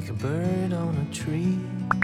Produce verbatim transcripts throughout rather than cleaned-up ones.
like a bird on a tree.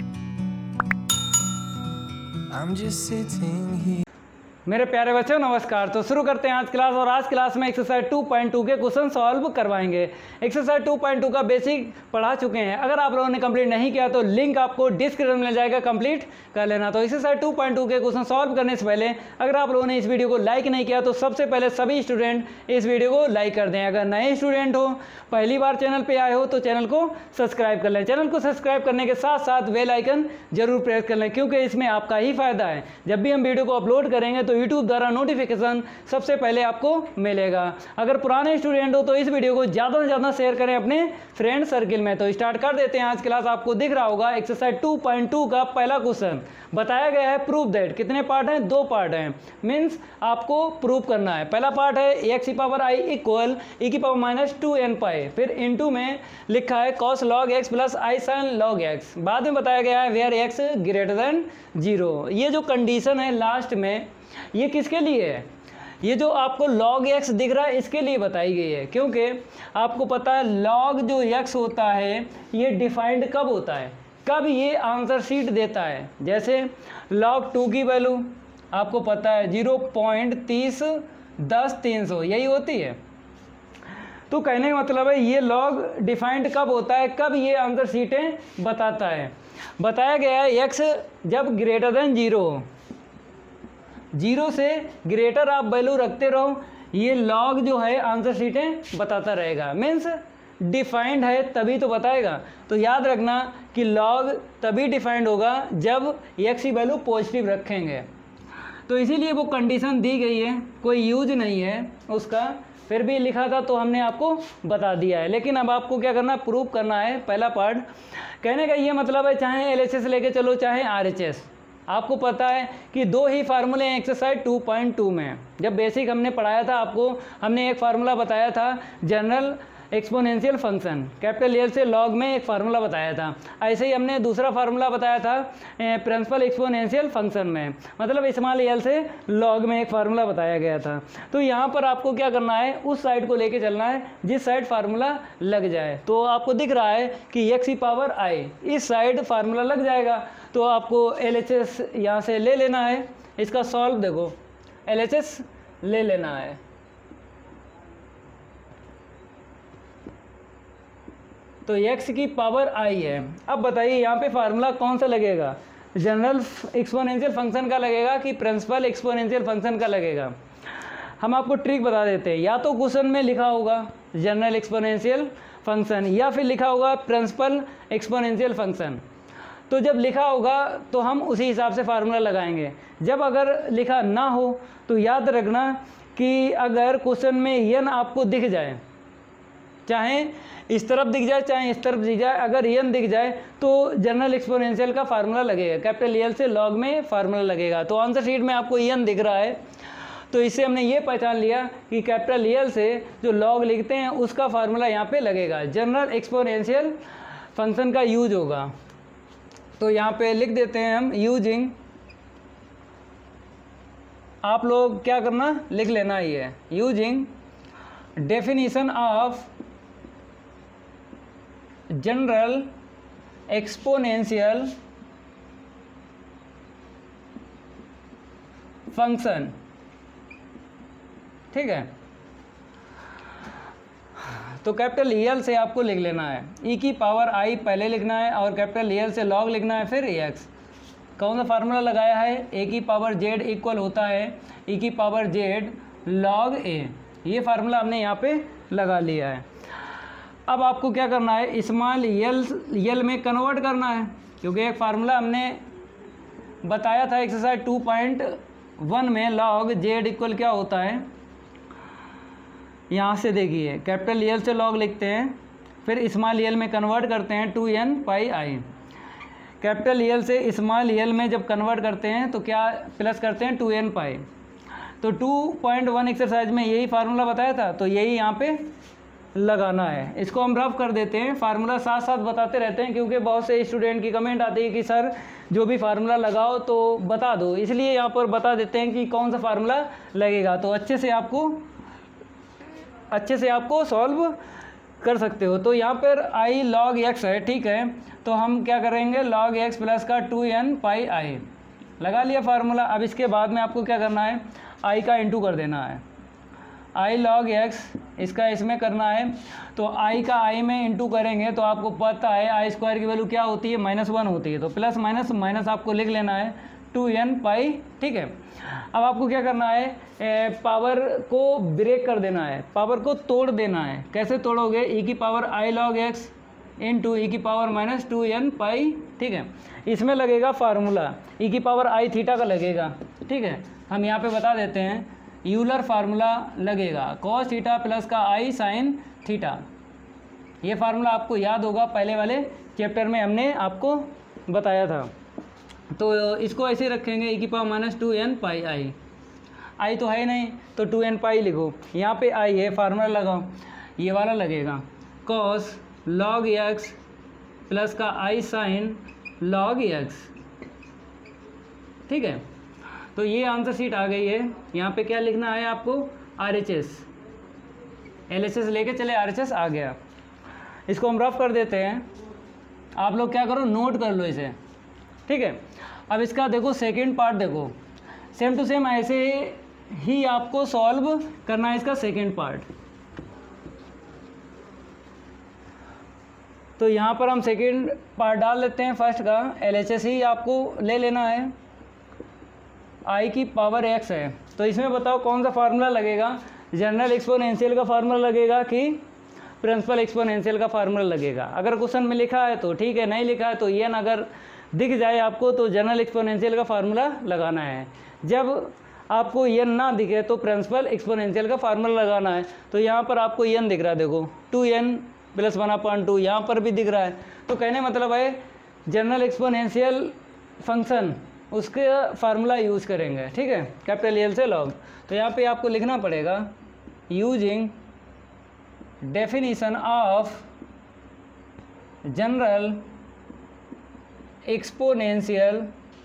I'm just sitting here. मेरे प्यारे बच्चों नमस्कार। तो शुरू करते हैं आज क्लास। और आज क्लास में एक्सरसाइज टू पॉइंट टू के क्वेश्चन सॉल्व करवाएंगे। एक्सरसाइज टू पॉइंट टू का बेसिक पढ़ा चुके हैं। अगर आप लोगों ने कंप्लीट नहीं किया तो लिंक आपको डिस्क्रिप्शन में मिल जाएगा, कंप्लीट कर लेना। तो एक्सरसाइज टू पॉइंट टू के क्वेश्चन सॉल्व करने से पहले अगर आप लोगों ने इस वीडियो को लाइक नहीं किया तो सबसे पहले सभी स्टूडेंट इस वीडियो को लाइक कर दें। अगर नए स्टूडेंट हो, पहली बार चैनल पर आए हो तो चैनल को सब्सक्राइब कर लें। चैनल को सब्सक्राइब करने के साथ साथ बेल आइकन जरूर प्रेस कर लें, क्योंकि इसमें आपका ही फायदा है। जब भी हम वीडियो को अपलोड करेंगे तो यूट्यूब द्वारा नोटिफिकेशन सबसे पहले आपको मिलेगा। अगर पुराने स्टूडेंट हो तो इस वीडियो को ज़्यादा से ज़्यादा शेयर करें अपने फ्रेंड सर्किल में। तो स्टार्ट कर देते हैं आज क्लास। आपको दिख रहा होगा एक्सरसाइज टू पॉइंट टू का पहला क्वेश्चन बताया गया है। प्रूव दैट, कितने पार्ट हैं? दो पार्ट हैं। मीन्स आपको प्रूव करना है। पहला पार्ट है एक्स की पावर आई इक्वल ई की power minus two N pi, फिर इनटू में लिखा है कॉस लॉग एक्स प्लस आई साइन लॉग एक्स। बाद में बताया गया है where x greater than zero. ये जो कंडीशन है लास्ट में, ये किसके लिए है? ये जो आपको log x दिख रहा है इसके लिए बताई गई है, क्योंकि आपको पता है log जो x होता है ये डिफाइंड कब होता है, कब ये आंसर शीट देता है। जैसे log टू की वैल्यू आपको पता है जीरो पॉइंट तीस दस तीन सौ यही होती है। तो कहने का मतलब है ये log डिफाइंड कब होता है, कब ये आंसर शीटें बताता है। बताया गया है x जब ग्रेटर देन जीरो हो, जीरो से ग्रेटर आप वैल्यू रखते रहो, ये लॉग जो है आंसर शीटें बताता रहेगा। मीन्स डिफाइंड है तभी तो बताएगा। तो याद रखना कि लॉग तभी डिफाइंड होगा जब एक्स की वैल्यू पॉजिटिव रखेंगे। तो इसीलिए वो कंडीशन दी गई है, कोई यूज नहीं है उसका, फिर भी लिखा था तो हमने आपको बता दिया है। लेकिन अब आपको क्या करना है, प्रूव करना है। पहला पार्ट कहने का ये मतलब है, चाहे एल एच एस लेके चलो चाहे आर एच एस, आपको पता है कि दो ही फार्मूले हैं एक्सरसाइज टू पॉइंट टू में। जब बेसिक हमने पढ़ाया था आपको, हमने एक फार्मूला बताया था general exponential function, capital L से लॉग में एक फार्मूला बताया था। ऐसे ही हमने दूसरा फार्मूला बताया था प्रिंसिपल एक्सपोनेंशियल फंक्शन में, मतलब स्मॉल एल से लॉग में एक फार्मूला बताया गया था। तो यहाँ पर आपको क्या करना है, उस साइड को लेके चलना है जिस साइड फार्मूला लग जाए। तो आपको दिख रहा है कि एक्स की पावर आई, इस साइड फार्मूला लग जाएगा। तो आपको एल एच एस यहाँ से ले लेना है। इसका सॉल्व देखो, एल एच एस ले लेना है। तो x की पावर i है। अब बताइए यहाँ पे फार्मूला कौन सा लगेगा, जनरल एक्सपोनेंशियल फंक्शन का लगेगा कि प्रिंसिपल एक्सपोनेंशियल फंक्शन का लगेगा? हम आपको ट्रिक बता देते हैं। या तो क्वेश्चन में लिखा होगा जनरल एक्सपोनेंशियल फंक्शन या फिर लिखा होगा प्रिंसिपल एक्सपोनेंशियल फंक्शन। तो जब लिखा होगा तो हम उसी हिसाब से फार्मूला लगाएंगे। जब अगर लिखा ना हो तो याद रखना कि अगर क्वेश्चन में एन आपको दिख जाए, चाहे इस तरफ दिख जाए चाहे इस तरफ दिख जाए, अगर एन दिख जाए तो जनरल एक्सपोनेंशियल का फार्मूला लगेगा, कैपिटल एल से लॉग में फार्मूला लगेगा। तो आंसर शीट में आपको एन दिख रहा है, तो इससे हमने ये पहचान लिया कि कैपिटल एल से जो लॉग लिखते हैं उसका फार्मूला यहाँ पे लगेगा, जनरल एक्सपोनेंशियल फंक्शन का यूज होगा। तो यहाँ पे लिख देते हैं हम यूजिंग, आप लोग क्या करना लिख लेना ही है, using definition of general exponential function. ठीक है, तो कैपिटल एल से आपको लिख लेना है, ई की पावर आई पहले लिखना है और कैपिटल एल से लॉग लिखना है, फिर एक्स। कौन सा फार्मूला लगाया है, ए की पावर जेड इक्वल होता है ई की पावर जेड लॉग ए। ये फार्मूला हमने यहाँ पे लगा लिया है। अब आपको क्या करना है, स्मॉल एल एल में कन्वर्ट करना है, क्योंकि एक फार्मूला हमने बताया था एक्सरसाइज टू पॉइंट वन में लॉग जेड इक्वल क्या होता है। यहाँ से देखिए कैपिटल एल से लॉग लिखते हैं, फिर स्मॉल एल में कन्वर्ट करते हैं two N pi i. Capital L से स्मॉल एल में जब कन्वर्ट करते हैं तो क्या प्लस करते हैं टू एन पाई। तो टू पॉइंट वन एक्सरसाइज में यही फार्मूला बताया था, तो यही यहाँ पे लगाना है। इसको हम रफ कर देते हैं, फार्मूला साथ साथ बताते रहते हैं क्योंकि बहुत से स्टूडेंट की कमेंट आती है कि सर जो भी फार्मूला लगाओ तो बता दो, इसलिए यहाँ पर बता देते हैं कि कौन सा फार्मूला लगेगा। तो अच्छे से आपको अच्छे से आपको सॉल्व कर सकते हो। तो यहाँ पर आई लॉग एक्स है, ठीक है, तो हम क्या करेंगे, लॉग एक्स प्लस का टू एन पाई आई लगा लिया फार्मूला। अब इसके बाद में आपको क्या करना है, आई का इंटू कर देना है, आई लॉग एक्स इसका इसमें करना है, तो आई का आई में इंटू करेंगे तो आपको पता है आई स्क्वायर की वैल्यू क्या होती है, माइनस वन होती है, तो प्लस माइनस माइनस आपको लिख लेना है टू एन पाई, ठीक है। अब आपको क्या करना है, ए, पावर को ब्रेक कर देना है, पावर को तोड़ देना है। कैसे तोड़ोगे, ई की power i log x into e की power minus two N pi, ठीक है। इसमें लगेगा फार्मूला ई की पावर आई थीटा का लगेगा, ठीक है। हम यहाँ पे बता देते हैं, यूलर फार्मूला लगेगा कॉस थीटा प्लस का आई साइन थीटा। ये फार्मूला आपको याद होगा, पहले वाले चैप्टर में हमने आपको बताया था। तो इसको ऐसे रखेंगे, ई की power minus two N pi i, i तो है नहीं तो टू एन पाई लिखो, यहाँ पे आई है, फार्मूला लगाओ, ये वाला लगेगा कॉस लॉग एक्स प्लस का आई साइन लॉग एक्स, ठीक है। तो ये आंसर शीट आ गई है। यहाँ पे क्या लिखना है आपको, R H S, L H S लेके चले, आर एच एस आ गया। इसको हम रफ कर देते हैं, आप लोग क्या करो, नोट कर लो इसे, ठीक है। अब इसका देखो सेकंड पार्ट, देखो सेम टू सेम ऐसे ही आपको सॉल्व करना है इसका सेकंड पार्ट। तो यहाँ पर हम सेकंड पार्ट डाल लेते हैं, फर्स्ट का एल एच एस ही आपको ले लेना है, आई की पावर एक्स है, तो इसमें बताओ कौन सा फार्मूला लगेगा, जनरल एक्सपोनेंशियल का फार्मूला लगेगा कि प्रिंसिपल एक्सपोनेंशियल का फार्मूला लगेगा। अगर क्वेश्चन में लिखा है तो ठीक है, नहीं लिखा है तो ये ना, अगर दिख जाए आपको तो जनरल एक्सपोनेंशियल का फार्मूला लगाना है, जब आपको ये ना दिखे तो प्रिंसिपल एक्सपोनेंशियल का फार्मूला लगाना है। तो यहाँ पर आपको एन दिख रहा है, देखो two N plus one upon two, यहाँ पर भी दिख रहा है, तो कहने मतलब है जनरल एक्सपोनेंशियल फंक्शन उसके फार्मूला यूज़ करेंगे, ठीक है, कैपिटल एल से लॉग। तो यहाँ पे आपको लिखना पड़ेगा using definition of general exponential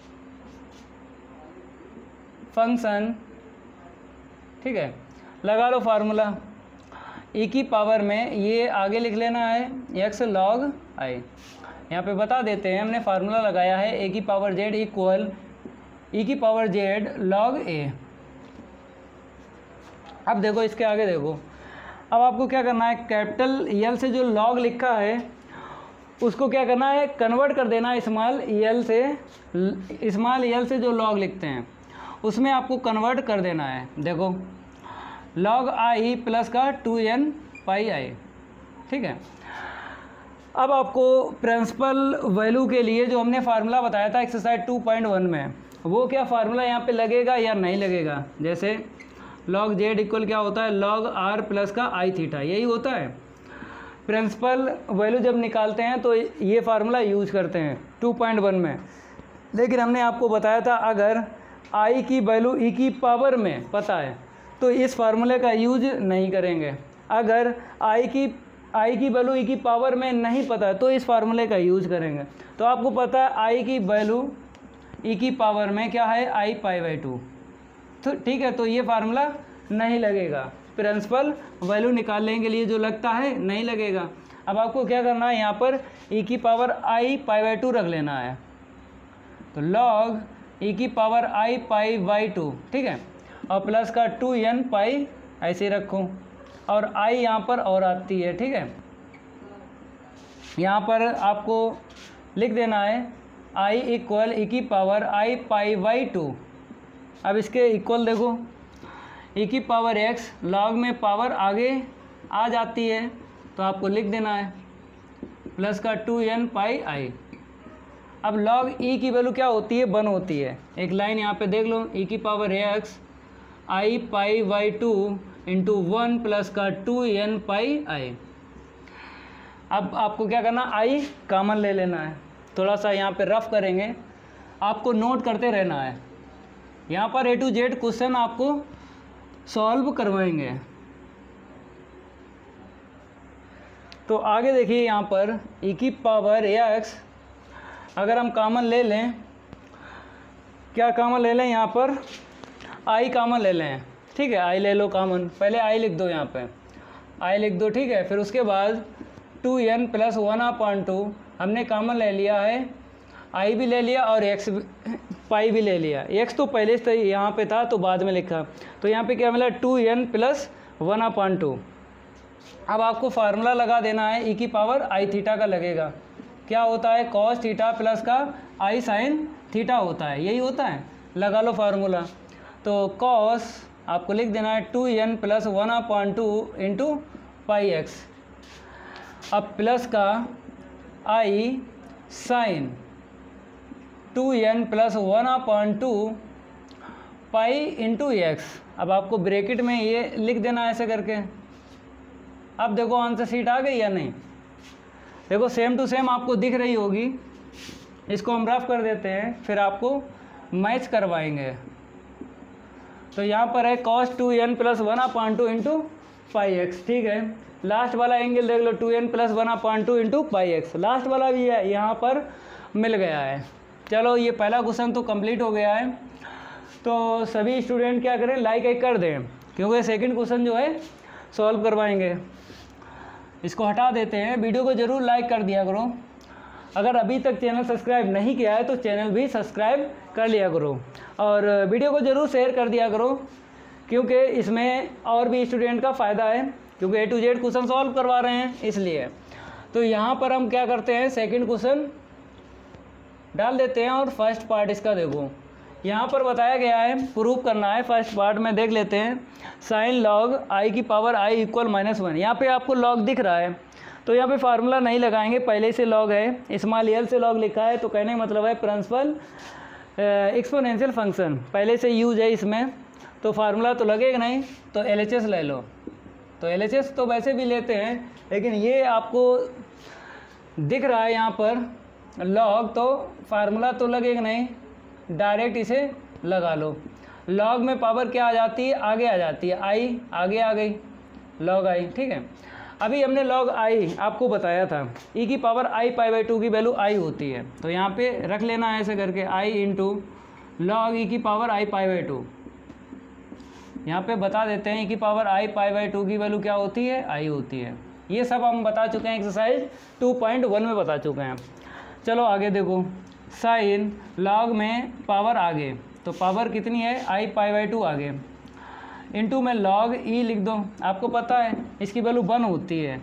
function, ठीक है, लगा लो फार्मूला। ई की पावर में ये आगे लिख लेना है एक्स लॉग आई, यहाँ पे बता देते हैं हमने फार्मूला लगाया है ए की पावर जेड इक्वल ई की पावर जेड लॉग ए। अब देखो इसके आगे देखो, अब आपको क्या करना है, कैपिटल एल से जो लॉग लिखा है उसको क्या करना है, कन्वर्ट कर देना है स्मॉल एल से, स्मॉल एल से जो लॉग लिखते हैं उसमें आपको कन्वर्ट कर देना है। देखो लॉग आई प्लस का टू एन पाई आई, ठीक है। अब आपको प्रिंसिपल वैल्यू के लिए जो हमने फार्मूला बताया था एक्सरसाइज टू पॉइंट वन में, वो क्या फार्मूला यहाँ पे लगेगा या नहीं लगेगा। जैसे लॉग जेड इक्वल क्या होता है, लॉग आर प्लस का आई थीटा, यही होता है। प्रिंसिपल वैल्यू जब निकालते हैं तो ये फार्मूला यूज करते हैं टू पॉइंट वन में। लेकिन हमने आपको बताया था अगर आई की वैल्यू ई की पावर में पता है तो इस फार्मूले का यूज नहीं करेंगे। अगर आई की आई की वैल्यू ई की पावर में नहीं पता है तो इस फार्मूले का यूज करेंगे। तो आपको पता है आई की वैल्यू ई की पावर में क्या है, आई पाई बाई टू, तो ठीक है, तो ये फार्मूला नहीं लगेगा। प्रिंसिपल वैल्यू निकालने के लिए जो लगता है नहीं लगेगा। अब आपको क्या करना है, यहाँ पर ई की power I pi by two रख लेना है, तो लॉग ई की power I pi by two, ठीक है, और प्लस का टू एन पाई ऐसे ही रखूँ, और आई यहाँ पर और आती है, ठीक है। यहाँ पर आपको लिख देना है आई इक्वल ई की power I pi by two. अब इसके इक्वल देखो, ई की पावर एक्स, लॉग में पावर आगे आ जाती है तो आपको लिख देना है प्लस का टू एन पाई आई। अब लॉग ई की वैल्यू क्या होती है, वन होती है। एक लाइन यहाँ पे देख लो, ई की power X I pi by two into one plus का टू एन पाई आई। अब आपको क्या करना, आई कॉमन ले लेना है। थोड़ा सा यहाँ पे रफ करेंगे, आपको नोट करते रहना है। यहाँ पर ए टू जेड क्वेश्चन आपको सॉल्व करवाएंगे। तो आगे देखिए यहाँ पर ई की पावर एक्स अगर हम कॉमन ले लें, क्या कॉमन ले लें, यहाँ पर आई कॉमन ले लें, ठीक है, आई ले लो कॉमन, पहले आई लिख दो यहाँ पे, आई लिख दो, ठीक है। फिर उसके बाद two N plus one upon two हमने कॉमन ले लिया है, आई भी ले लिया और एक्स पाई भी ले लिया। एक्स तो पहले से यहाँ पे था तो बाद में लिखा, तो यहाँ पे क्या मिला two N plus one upon two. अब आपको फार्मूला लगा देना है, ई की पावर आई थीटा का लगेगा। क्या होता है, कॉस थीटा प्लस का आई साइन थीटा होता है, यही होता है। लगा लो फार्मूला। तो कॉस आपको लिख देना है two N plus one upon two into pi X, अब प्लस का आई sine two N plus one upon two pi into X. अब आपको ब्रैकेट में ये लिख देना है ऐसे करके। अब देखो आंसर शीट आ गई या नहीं, देखो सेम टू सेम आपको दिख रही होगी। इसको हम रफ कर देते हैं, फिर आपको मैच करवाएंगे। तो यहाँ पर है cos two N plus one upon two into pi X, ठीक है। लास्ट वाला एंगल देख लो, two N plus one upon two into pi X, last वाला भी है, यहाँ पर मिल गया है। चलो ये पहला क्वेश्चन तो कंप्लीट हो गया है। तो सभी स्टूडेंट क्या करें, लाइक एक कर दें, क्योंकि सेकंड क्वेश्चन जो है सॉल्व करवाएंगे। इसको हटा देते हैं, वीडियो को ज़रूर लाइक कर दिया करो। अगर अभी तक चैनल सब्सक्राइब नहीं किया है तो चैनल भी सब्सक्राइब कर लिया करो, और वीडियो को ज़रूर शेयर कर दिया करो, क्योंकि इसमें और भी स्टूडेंट का फ़ायदा है, क्योंकि A to Z question solve करवा रहे हैं इसलिए। तो यहाँ पर हम क्या करते हैं, सेकंड क्वेश्चन डाल देते हैं और फर्स्ट पार्ट इसका देखो। यहाँ पर बताया गया है, प्रूफ करना है। फर्स्ट पार्ट में देख लेते हैं, साइन लॉग आई की power I equal minus one. यहाँ पर आपको लॉग दिख रहा है, तो यहाँ पे फार्मूला नहीं लगाएंगे, पहले से लॉग है, स्मॉल एल से लॉग लिखा है, तो कहने का मतलब है प्रिंसिपल एक्सपोनेंशियल फंक्शन पहले से यूज है इसमें, तो फार्मूला तो लगेगा नहीं, तो एल एच एस ले लो। तो एल एच एस तो वैसे भी लेते हैं, लेकिन ये आपको दिख रहा है यहाँ पर लॉग, तो फार्मूला तो लगेगा नहीं, डायरेक्ट इसे लगा लो। लॉग में पावर क्या आ जाती है, आगे आ जाती है, आई आगे आ गई, लॉग आई, ठीक है। अभी हमने लॉग आई आपको बताया था, ई की power I pi by two की वैल्यू आई होती है, तो यहाँ पे रख लेना है ऐसे करके, आई इंटू लॉग ई की power I pi by two. यहाँ पे बता देते हैं ई की power I pi by two की वैल्यू क्या होती है, आई होती है। ये सब हम बता चुके हैं, एक्सरसाइज टू पॉइंट वन में बता चुके हैं। चलो आगे देखो, साइन लॉग में पावर आगे, तो पावर कितनी है, आई पाई बाई टू आगे, इंटू में लॉग ई लिख दो। आपको पता है इसकी वैल्यू वन होती है,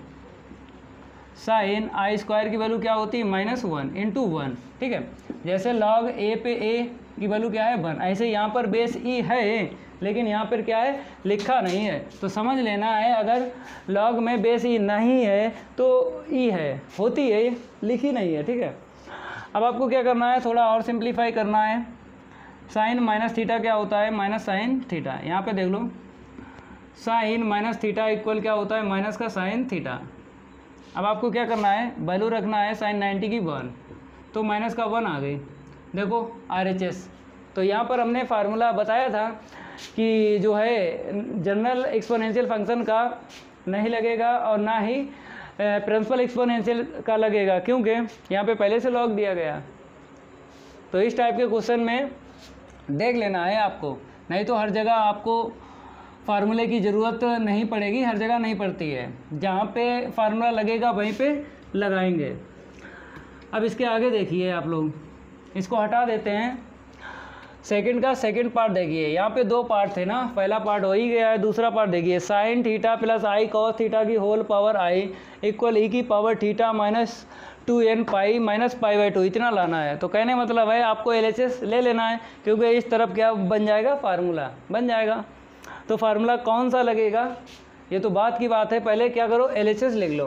साइन आई स्क्वायर की वैल्यू क्या होती है, माइनस वन इंटू वन, ठीक है। जैसे लॉग ए पे ए की वैल्यू क्या है, वन, ऐसे यहाँ पर बेस ई है, लेकिन यहाँ पर क्या है, लिखा नहीं है, तो समझ लेना है अगर लॉग में बेस ई नहीं है तो ई है, होती है, लिखी नहीं है, ठीक है। अब आपको क्या करना है, थोड़ा और सिंप्लीफाई करना है। साइन माइनस थीटा क्या होता है, माइनस साइन थीटा। यहाँ पे देख लो, साइन माइनस थीटा इक्वल क्या होता है, माइनस का साइन थीटा। अब आपको क्या करना है, वैल्यू रखना है साइन नाइन्टी की वन, तो माइनस का वन आ गई, देखो आर एच एस। तो यहाँ पर हमने फार्मूला बताया था कि जो है जनरल एक्सपोनेंशियल फंक्शन का नहीं लगेगा और ना ही प्रिंसिपल एक्सपोनेंशियल का लगेगा, क्योंकि यहाँ पे पहले से लॉग दिया गया। तो इस टाइप के क्वेश्चन में देख लेना है आपको, नहीं तो हर जगह आपको फार्मूले की ज़रूरत नहीं पड़ेगी, हर जगह नहीं पड़ती है, जहाँ पे फार्मूला लगेगा वहीं पे लगाएंगे। अब इसके आगे देखिए आप लोग, इसको हटा देते हैं। सेकंड का सेकंड पार्ट देखिए, यहाँ पे दो पार्ट थे ना, पहला पार्ट हो ही गया है, दूसरा पार्ट देखिए, sine theta plus I cos theta की होल पावर आई इक्वल ई की power theta minus two N pi minus pi by two, इतना लाना है। तो कहने मतलब है आपको एल एच एस ले लेना है, क्योंकि इस तरफ क्या बन जाएगा, फार्मूला बन जाएगा। तो फार्मूला कौन सा लगेगा, ये तो बात की बात है, पहले क्या करो, एल एच एस लिख लो।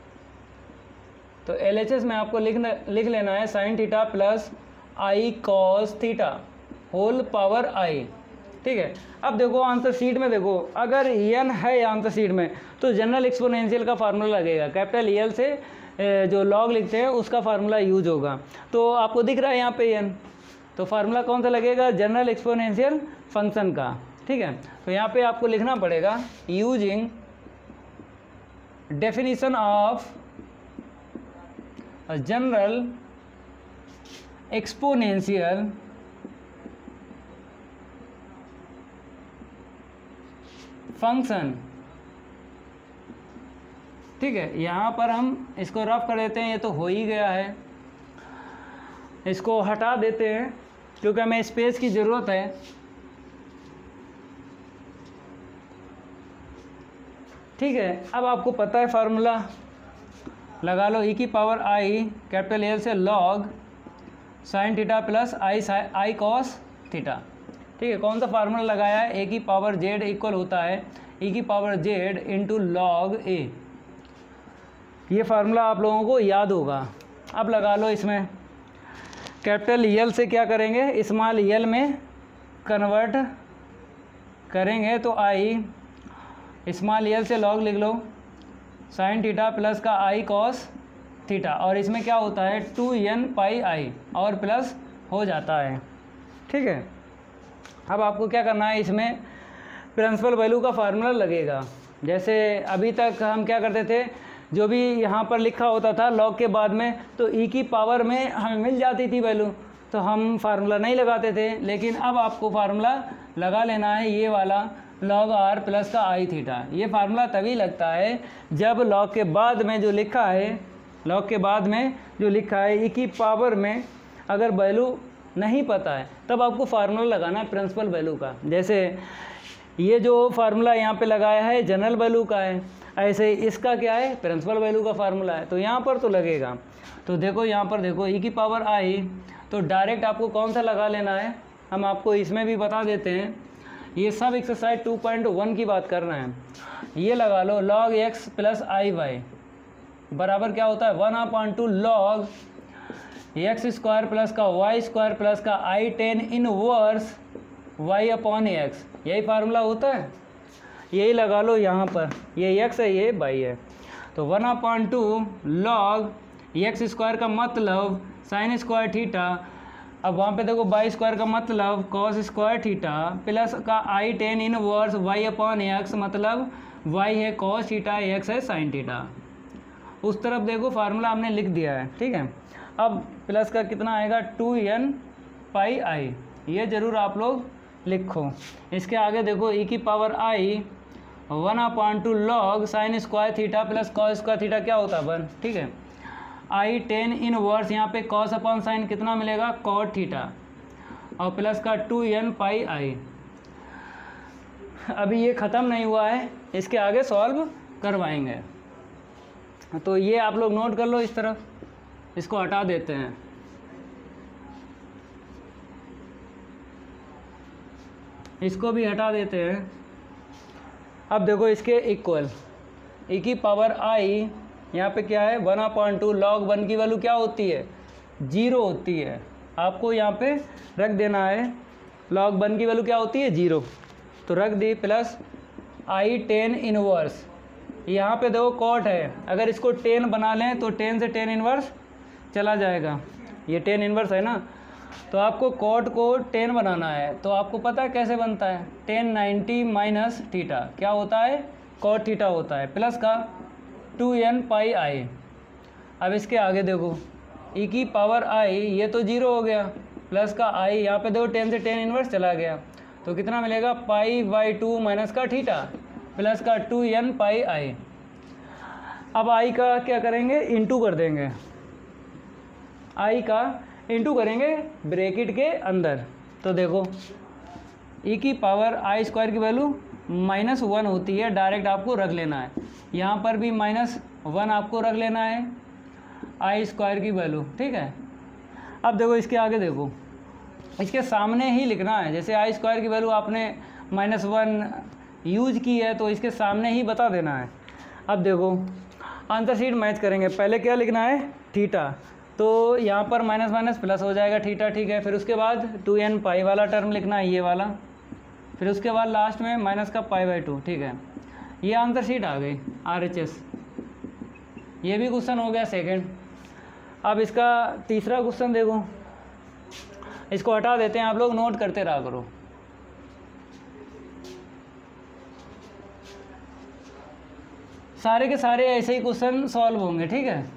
तो एल एच एस में आपको लिखना लिख लेना है sine theta plus I cos theta whole power I, ठीक है। अब देखो आंसर शीट में देखो, अगर एन है आंसर शीट में तो जनरल एक्सपोनेंशियल का फार्मूला लगेगा, कैपिटल एल से जो लॉग लिखते हैं उसका फार्मूला यूज होगा। तो आपको दिख रहा है यहाँ पे एन, तो फार्मूला कौन सा लगेगा, जनरल एक्सपोनेंशियल फंक्शन का, ठीक है। तो यहाँ पे आपको लिखना पड़ेगा using definition of general exponential function ठीक है, यहाँ पर हम इसको रफ कर देते हैं, ये तो हो ही गया है, इसको हटा देते हैं क्योंकि हमें स्पेस की ज़रूरत है। ठीक है, अब आपको पता है फार्मूला लगा लो, ई की पावर आई कैपिटल एल से log sine theta plus I I cos theta. ठीक है, कौन सा फार्मूला लगाया है, ए की पावर जेड इक्वल होता है ई की power Z into log A. ये फार्मूला आप लोगों को याद होगा। अब लगा लो इसमें कैपिटल यल से क्या करेंगे, स्मॉल यल में कन्वर्ट करेंगे तो आई स्मॉल यल से लॉग लिख लो साइन थीटा प्लस का आई कॉस थीटा, और इसमें क्या होता है टू एन पाई आई और प्लस हो जाता है। ठीक है, अब आपको क्या करना है, इसमें प्रिंसिपल वैल्यू का फार्मूला लगेगा। जैसे अभी तक हम क्या करते थे, जो भी यहाँ पर लिखा होता था लॉग के बाद में, तो ई की पावर में हमें मिल जाती थी वैल्यू, तो हम फार्मूला नहीं लगाते थे। लेकिन अब आपको फार्मूला लगा लेना है, ये वाला लॉग आर प्लस का आई थीटा। ये फार्मूला तभी लगता है जब लॉग के बाद में जो लिखा है, लॉग के बाद में जो लिखा है ई की पावर में अगर वैल्यू नहीं पता है तब आपको फार्मूला लगाना है प्रिंसिपल वैल्यू का। जैसे ये जो फार्मूला यहाँ पे लगाया है जनरल वैल्यू का है, ऐसे इसका क्या है प्रिंसिपल वैल्यू का फार्मूला है, तो यहाँ पर तो लगेगा। तो देखो यहाँ पर देखो ई की पावर आई, तो डायरेक्ट आपको कौन सा लगा लेना है, हम आपको इसमें भी बता देते हैं। ये सब एक्सरसाइज टू पॉइंट वन की बात कर रहे हैं। ये लगा लो log x plus I Y बराबर क्या होता है one upon two log x square plus का वाई स्क्वायर प्लस का I tan inverse Y upon X. यही फार्मूला होता है, यही लगा लो यहाँ पर, ये एक्स है ये वाई है, तो one upon two log x square का मतलब साइन स्क्वायर थीटा, अब वहाँ पे देखो वाई स्क्वायर का मतलब कॉस स्क्वायर थीटा प्लस का I tan inverse Y upon X, मतलब वाई है कॉस थीटा एक्स है साइन थीटा। उस तरफ देखो फार्मूला हमने लिख दिया है। ठीक है, अब प्लस का कितना आएगा टू एन पाई आई, ये ज़रूर आप लोग लिखो। इसके आगे देखो ई की power I one upon two log sine square theta plus cos square theta क्या होता है वन। ठीक है, आई टेन इनवर्स यहाँ पे कॉस अपॉन साइन कितना मिलेगा कॉट थीटा और प्लस का टू एन पाई आई। अभी ये ख़त्म नहीं हुआ है, इसके आगे सॉल्व करवाएंगे, तो ये आप लोग नोट कर लो इस तरफ, इसको हटा देते हैं। इसको भी हटा देते हैं। अब देखो इसके इक्वल ई की पावर आई, यहाँ पे क्या है one upon two log one की वैल्यू क्या होती है जीरो होती है, आपको यहाँ पे रख देना है लॉग वन की वैल्यू क्या होती है जीरो, तो रख दी प्लस आई टेन इनवर्स, यहाँ पे देखो कॉट है, अगर इसको टेन बना लें तो टेन से टेन इनवर्स चला जाएगा, ये टेन इनवर्स है ना, तो आपको कॉट को टेन बनाना है, तो आपको पता है कैसे बनता है टेन नाइन्टी माइनस थीटा क्या होता है कॉट थीटा होता है प्लस का टू एन पाई आई। अब इसके आगे देखो ई की पावर आई, ये तो जीरो हो गया, प्लस का आई, यहाँ पे देखो टेन से टेन इनवर्स चला गया, तो कितना मिलेगा पाई बाई टू माइनस का थीटा प्लस का टू एन पाई आई। अब आई का क्या करेंगे इंटू कर देंगे, आई का इंटू करेंगे ब्रैकेट के अंदर, तो देखो ई की पावर आई स्क्वायर की वैल्यू माइनस वन होती है, डायरेक्ट आपको रख लेना है, यहाँ पर भी माइनस वन आपको रख लेना है आई स्क्वायर की वैल्यू। ठीक है, अब देखो इसके आगे देखो, इसके सामने ही लिखना है, जैसे आई स्क्वायर की वैल्यू आपने माइनस वन यूज की है तो इसके सामने ही बता देना है। अब देखो आंसर शीट मैच करेंगे, पहले क्या लिखना है थीटा, तो यहाँ पर माइनस माइनस प्लस हो जाएगा थीटा। ठीक है, फिर उसके बाद टू एन पाई वाला टर्म लिखना है ये वाला, फिर उसके बाद लास्ट में माइनस का पाई बाई टू। ठीक है, ये आंसर शीट आ गई आर एच एस, ये भी क्वेश्चन हो गया सेकंड। अब इसका तीसरा क्वेश्चन देखो, इसको हटा देते हैं, आप लोग नोट करते रहा करो। सारे के सारे ऐसे ही क्वेश्चन सॉल्व होंगे। ठीक है,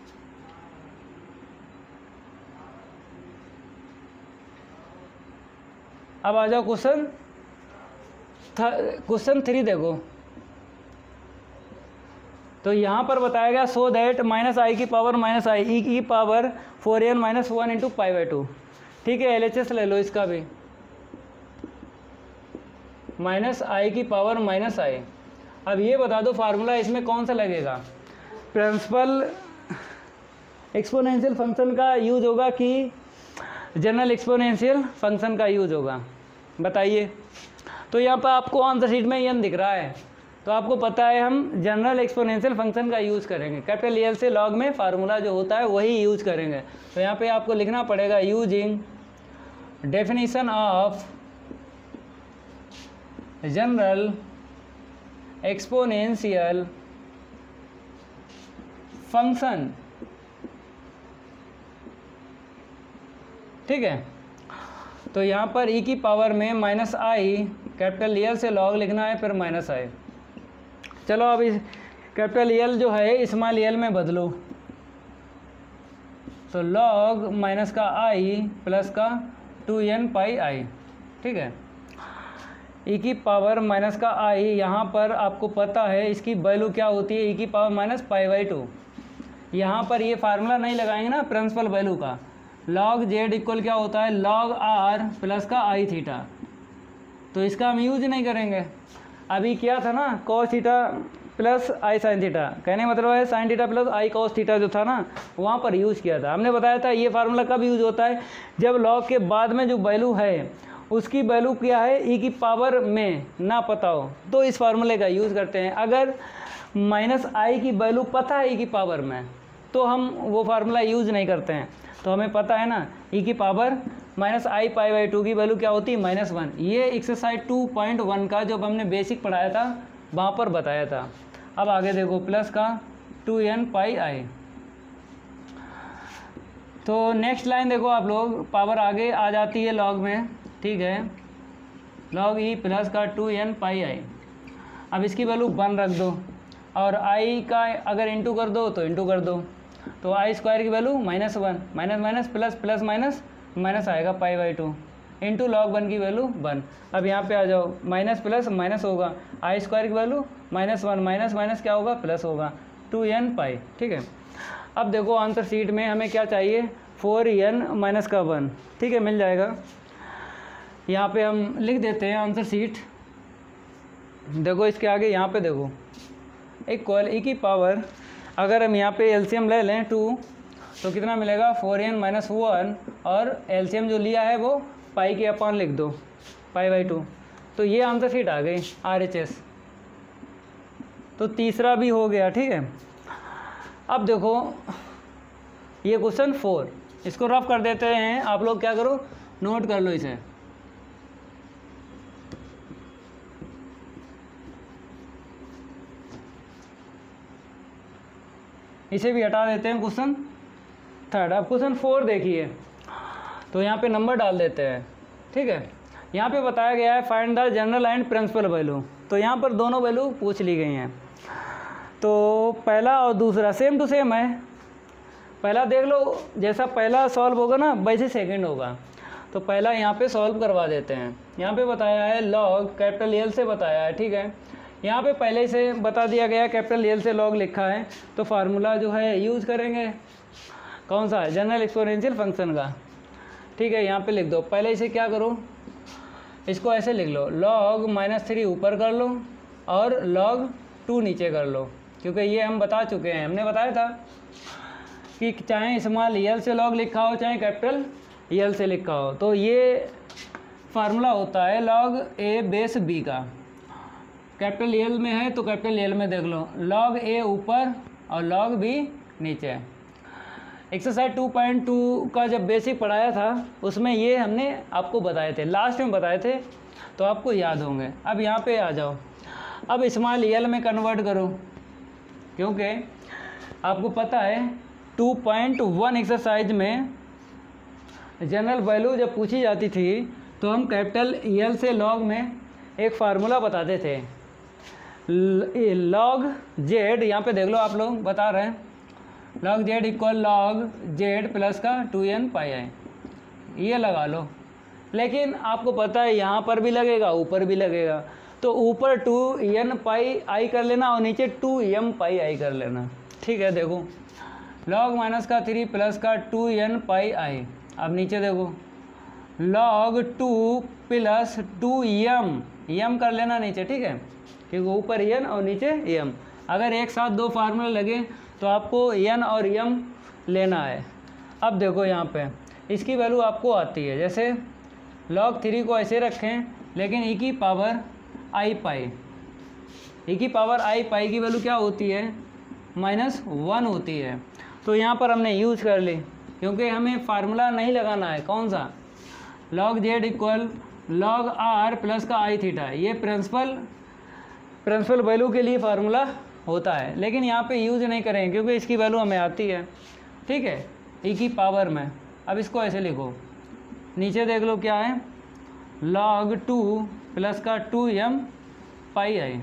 अब आ जाओ क्वेश्चन क्वेश्चन थ्री देखो, तो यहाँ पर बताया गया सो दैट माइनस आई की पावर माइनस आई ई की power four N minus one into pi by two. ठीक है, एल एच एस ले लो इसका भी, माइनस आई की पावर माइनस आई। अब ये बता दो फार्मूला इसमें कौन सा लगेगा, प्रिंसिपल एक्सपोनेंशियल फंक्शन का यूज होगा कि जनरल एक्सपोनेंशियल फंक्शन का यूज होगा, बताइए। तो यहाँ पर आपको आंसर शीट में एन दिख रहा है, तो आपको पता है हम जनरल एक्सपोनेंशियल फंक्शन का यूज़ करेंगे, कैपिटल एल से लॉग में फार्मूला जो होता है वही यूज करेंगे। तो यहाँ पे आपको लिखना पड़ेगा using definition of general exponential function. ठीक है, तो यहाँ पर ई की पावर में माइनस आई, कैपिटल एल से लॉग लिखना है, फिर माइनस आई। चलो अब इस कैपिटल एल जो है स्मॉल एल में बदलो, तो लॉग माइनस का आई प्लस का टू एन पाई आई। ठीक है, ई की पावर माइनस का आई, यहाँ पर आपको पता है इसकी वैल्यू क्या होती है, ई की power minus pi by two. यहाँ पर ये फार्मूला नहीं लगाएंगे ना प्रिंसिपल वैल्यू का, लॉग जेड इक्वल क्या होता है, लॉग आर प्लस का आई थीटा, तो इसका हम यूज नहीं करेंगे। अभी क्या था ना, कॉस थीटा प्लस आई साइन थीटा, कहने मतलब है sine theta plus I cos theta जो था ना, वहाँ पर यूज़ किया था। हमने बताया था ये फार्मूला कब यूज होता है, जब लॉग के बाद में जो वैल्यू है उसकी वैल्यू क्या है, ई की पावर में ना पता हो, तो इस फार्मूले का यूज़ करते हैं। अगर माइनस आई की वैल्यू पता है ई की पावर में, तो हम वो फार्मूला यूज़ नहीं करते हैं। तो हमें पता है ना ई की power minus I pi by two की वैल्यू क्या होती है, माइनस वन। ये एक्सरसाइज टू पॉइंट वन का जब हमने बेसिक पढ़ाया था वहाँ पर बताया था। अब आगे देखो, प्लस का टू एन पाई आई। तो नेक्स्ट लाइन देखो आप लोग, पावर आगे आ जाती है लॉग में। ठीक है, लॉग ई प्लस का टू एन पाई आई। अब इसकी वैल्यू वन रख दो, और आई का अगर इंटू कर दो तो इंटू कर दो, तो आई स्क्वायर की value minus one, minus minus plus plus minus minus आएगा pi by two, into log one की वैल्यू वन। अब यहाँ पे आ जाओ, माइनस प्लस माइनस होगा, आई स्क्वायर की value minus one, minus minus क्या होगा, प्लस होगा, टू एन पाई। ठीक है, अब देखो आंसर शीट में हमें क्या चाहिए, फोर एन माइनस का वन। ठीक है, मिल जाएगा। यहाँ पे हम लिख देते हैं आंसर शीट। देखो इसके आगे यहाँ पे देखो, इक्वल ई की पावर, अगर हम यहाँ पे एलसीएम ले लें टू, तो कितना मिलेगा, फोर एन माइनस वन, और एलसीएम जो लिया है वो पाई के अपॉन लिख दो, पाई बाई टू। तो ये आंसर शीट आ गई आर एच एस। तो तीसरा भी हो गया। ठीक है, अब देखो ये क्वेश्चन फोर, इसको रफ कर देते हैं। आप लोग क्या करो, नोट कर लो इसे। इसे भी हटा देते हैं, क्वेश्चन थर्ड। अब क्वेश्चन फोर देखिए, तो यहाँ पे नंबर डाल देते हैं। ठीक है, यहाँ पे बताया गया है find the general and principal value. तो यहाँ पर दोनों वैल्यू पूछ ली गई हैं। तो पहला और दूसरा सेम टू सेम है। पहला देख लो, जैसा पहला सॉल्व होगा ना वैसे सेकंड होगा। तो पहला यहाँ पे सॉल्व करवा देते हैं। यहाँ पे बताया है लॉग, कैपिटल एल से बताया है। ठीक है, यहाँ पे पहले से बता दिया गया, कैपिटल एल से लॉग लिखा है, तो फार्मूला जो है यूज़ करेंगे कौन सा, जनरल एक्सपोनेंशियल फंक्शन का। ठीक है, यहाँ पे लिख दो। पहले इसे क्या करो, इसको ऐसे लिख लो, लॉग माइनस थ्री ऊपर कर लो और लॉग टू नीचे कर लो, क्योंकि ये हम बता चुके हैं। हमने बताया था कि चाहे स्मॉल एल से लॉग लिखा हो चाहे कैपिटल एल से लिखा हो, तो ये फार्मूला होता है लॉग ए बेस बी का। कैपिटल एल में है तो कैपिटल एल में देख लो, लॉग ए ऊपर और लॉग बी नीचे। एक्सरसाइज टू पॉइंट टू का जब बेसिक पढ़ाया था उसमें ये हमने आपको बताए थे, लास्ट में बताए थे, तो आपको याद होंगे। अब यहाँ पे आ जाओ, अब स्मॉल एल में कन्वर्ट करो, क्योंकि आपको पता है टू पॉइंट वन एक्सरसाइज में जनरल वैल्यू जब पूछी जाती थी तो हम कैपिटल एल से लॉग में एक फार्मूला बताते थे, लॉग जेड। यहाँ पे देख लो, आप लोग बता रहे हैं log Z equal log Z plus का टू एन पाई आई, ये लगा लो। लेकिन आपको पता है यहाँ पर भी लगेगा ऊपर भी लगेगा, तो ऊपर टू एन पाई आई कर लेना और नीचे टू एम पाई आई कर लेना। ठीक है, देखो लॉग माइनस का थ्री प्लस का टू एन पाई आई। अब नीचे देखो log two plus two M M कर लेना नीचे। ठीक है, क्योंकि ऊपर एन और नीचे एम, अगर एक साथ दो फार्मूले लगे तो आपको एन और एम लेना है। अब देखो यहाँ पे इसकी वैल्यू आपको आती है, जैसे लॉग थ्री को ऐसे रखें लेकिन ई की पावर आई पाई, ई की पावर आई पाई की वैल्यू क्या होती है, माइनस वन होती है। तो यहाँ पर हमने यूज कर ली, क्योंकि हमें फार्मूला नहीं लगाना है। कौन सा, log Z equal log R plus का आई थीटा, ये प्रिंसिपल प्रिंसिपल वैल्यू के लिए फार्मूला होता है, लेकिन यहाँ पे यूज नहीं करेंगे क्योंकि इसकी वैल्यू हमें आती है। ठीक है, ई की पावर में। अब इसको ऐसे लिखो, नीचे देख लो क्या है, लॉग टू प्लस का टू एम पाई आई।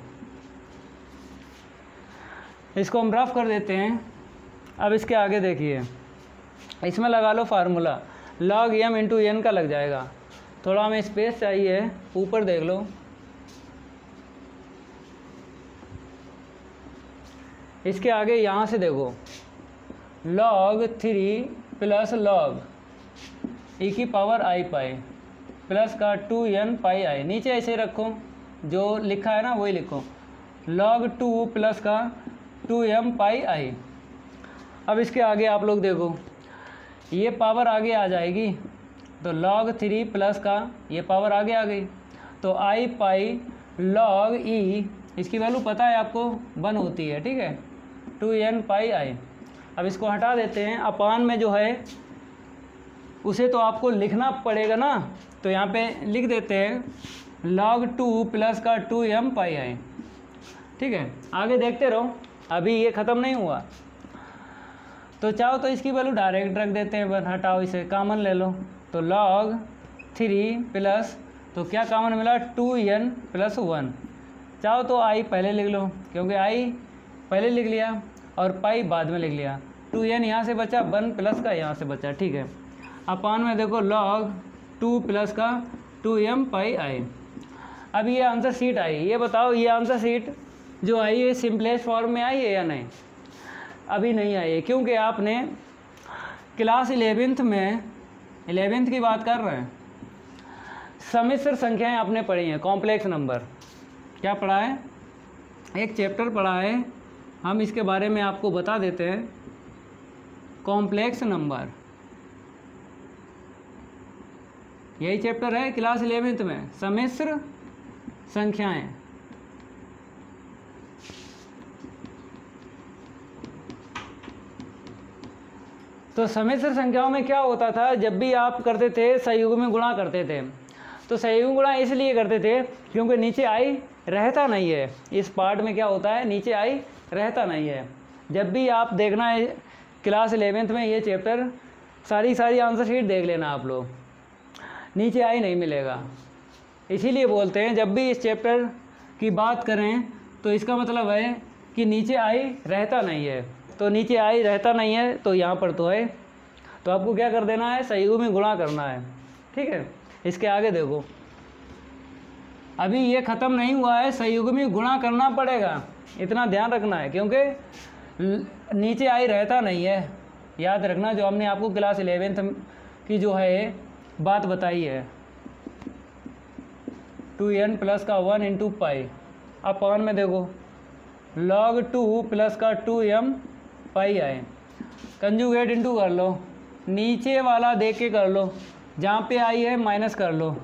इसको हम रफ कर देते हैं। अब इसके आगे देखिए, इसमें लगा लो formula, log M into N का लग जाएगा। थोड़ा हमें स्पेस चाहिए, ऊपर देख लो, इसके आगे यहाँ से देखो log three plus log E की पावर आई पाई प्लस का टू एन पाई आई। नीचे ऐसे रखो, जो लिखा है ना वही लिखो, लॉग टू प्लस का टू एम पाई आई। अब इसके आगे आप लोग देखो, ये पावर आगे आ जाएगी, तो लॉग थ्री प्लस का ये पावर आगे आ गई, तो आई पाई लॉग ई, इसकी वैल्यू पता है आपको, वन होती है। ठीक है, टू एन पाई आई। अब इसको हटा देते हैं, अपान में जो है उसे तो आपको लिखना पड़ेगा ना, तो यहाँ पे लिख देते हैं लॉग टू प्लस का टू एम पाई आई। ठीक है, आगे देखते रहो, अभी ये ख़त्म नहीं हुआ। तो चाहो तो इसकी वैल्यू डायरेक्ट रख देते हैं, बस हटाओ इसे, कामन ले लो, तो लॉग थ्री प्लस, तो क्या कामन मिला, टू एन प्लस वन। चाहो तो आई पहले लिख लो, क्योंकि आई पहले लिख लिया और पाई बाद में लिख लिया। टू एन यहाँ से बचा, वन प्लस का यहाँ से बचा। ठीक है, अपान में देखो लॉग टू प्लस का टू एम पाई आई। अब ये आंसर शीट आई, ये बताओ ये आंसर शीट जो आई है सिंपलेस्ट फॉर्म में आई है या नहीं, अभी नहीं आई है, क्योंकि आपने क्लास इलेवेंथ में, इलेवेंथ की बात कर रहे हैं, सम्मिश्र संख्याएं आपने पढ़ी हैं, कॉम्प्लेक्स नंबर। क्या पढ़ा है, एक चैप्टर पढ़ा है, हम इसके बारे में आपको बता देते हैं, कॉम्प्लेक्स नंबर, यही चैप्टर है क्लास इलेवेंथ में, सम्मिश्र संख्याएं। तो सम्मिश्र संख्याओं में क्या होता था, जब भी आप करते थे सहयोग में गुणा करते थे, तो सहयोग गुणा इसलिए करते थे क्योंकि नीचे आई रहता नहीं है। इस पार्ट में क्या होता है, नीचे आई रहता नहीं है। जब भी आप देखना है क्लास इलेवेंथ में ये चैप्टर, सारी सारी आंसर शीट देख लेना आप लोग, नीचे आई नहीं मिलेगा। इसीलिए बोलते हैं जब भी इस चैप्टर की बात करें तो इसका मतलब है कि नीचे आई रहता नहीं है। तो नीचे आई रहता नहीं है तो यहाँ पर तो है, तो आपको क्या कर देना है, सहयोग में गुणा करना है। ठीक है, इसके आगे देखो, अभी ये ख़त्म नहीं हुआ है, सहयोग में गुणा करना पड़ेगा, इतना ध्यान रखना है, क्योंकि नीचे आई रहता नहीं है। याद रखना जो हमने आपको क्लास इलेवेंथ की जो है बात बताई है, टू एन प्लस का वन इंटू पाई। अब पावन में देखो लॉग टू प्लस का two M pi I, conjugate into कर लो, नीचे वाला देख के कर लो, जहाँ पे आई है माइनस कर लो,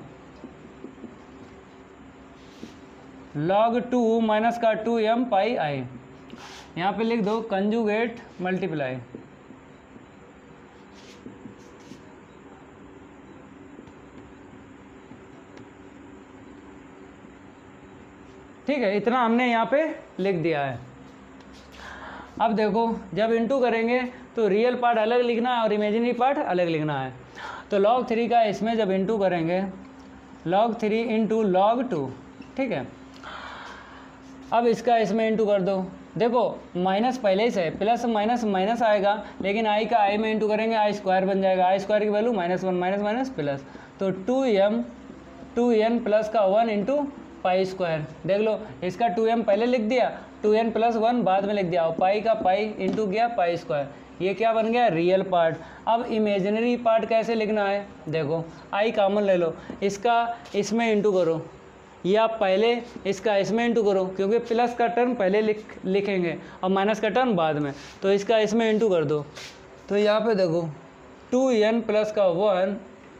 लॉग टू माइनस का टू एम पाई आई, यहाँ पे लिख दो कंजुगेट मल्टीप्लाई। ठीक है, इतना हमने यहाँ पे लिख दिया है। अब देखो जब इंटू करेंगे तो रियल पार्ट अलग लिखना है और इमेजिनरी पार्ट अलग लिखना है। तो लॉग थ्री का इसमें जब इंटू करेंगे, log three into log two, ठीक है। अब इसका इसमें इंटू कर दो, देखो माइनस पहले से है, प्लस माइनस माइनस आएगा, लेकिन आई का आई में इंटू करेंगे आई स्क्वायर बन जाएगा, आई स्क्वायर की value minus one, minus minus plus, तो two M two N plus का वन इंटू पाई स्क्वायर। देख लो इसका टू एम पहले लिख दिया, टू एन प्लस वन बाद में लिख दिया, और पाई का पाई इंटू गया पाई स्क्वायर। ये क्या बन गया, रियल पार्ट। अब इमेजिनरी पार्ट कैसे लिखना है, देखो आई कॉमन ले लो, इसका इसमें इंटू करो, या पहले इसका इसमें इंटू करो, क्योंकि प्लस का टर्म पहले लिख लिखेंगे और माइनस का टर्म बाद में, तो इसका इसमें इंटू कर दो। तो यहाँ पे देखो टू एन प्लस का one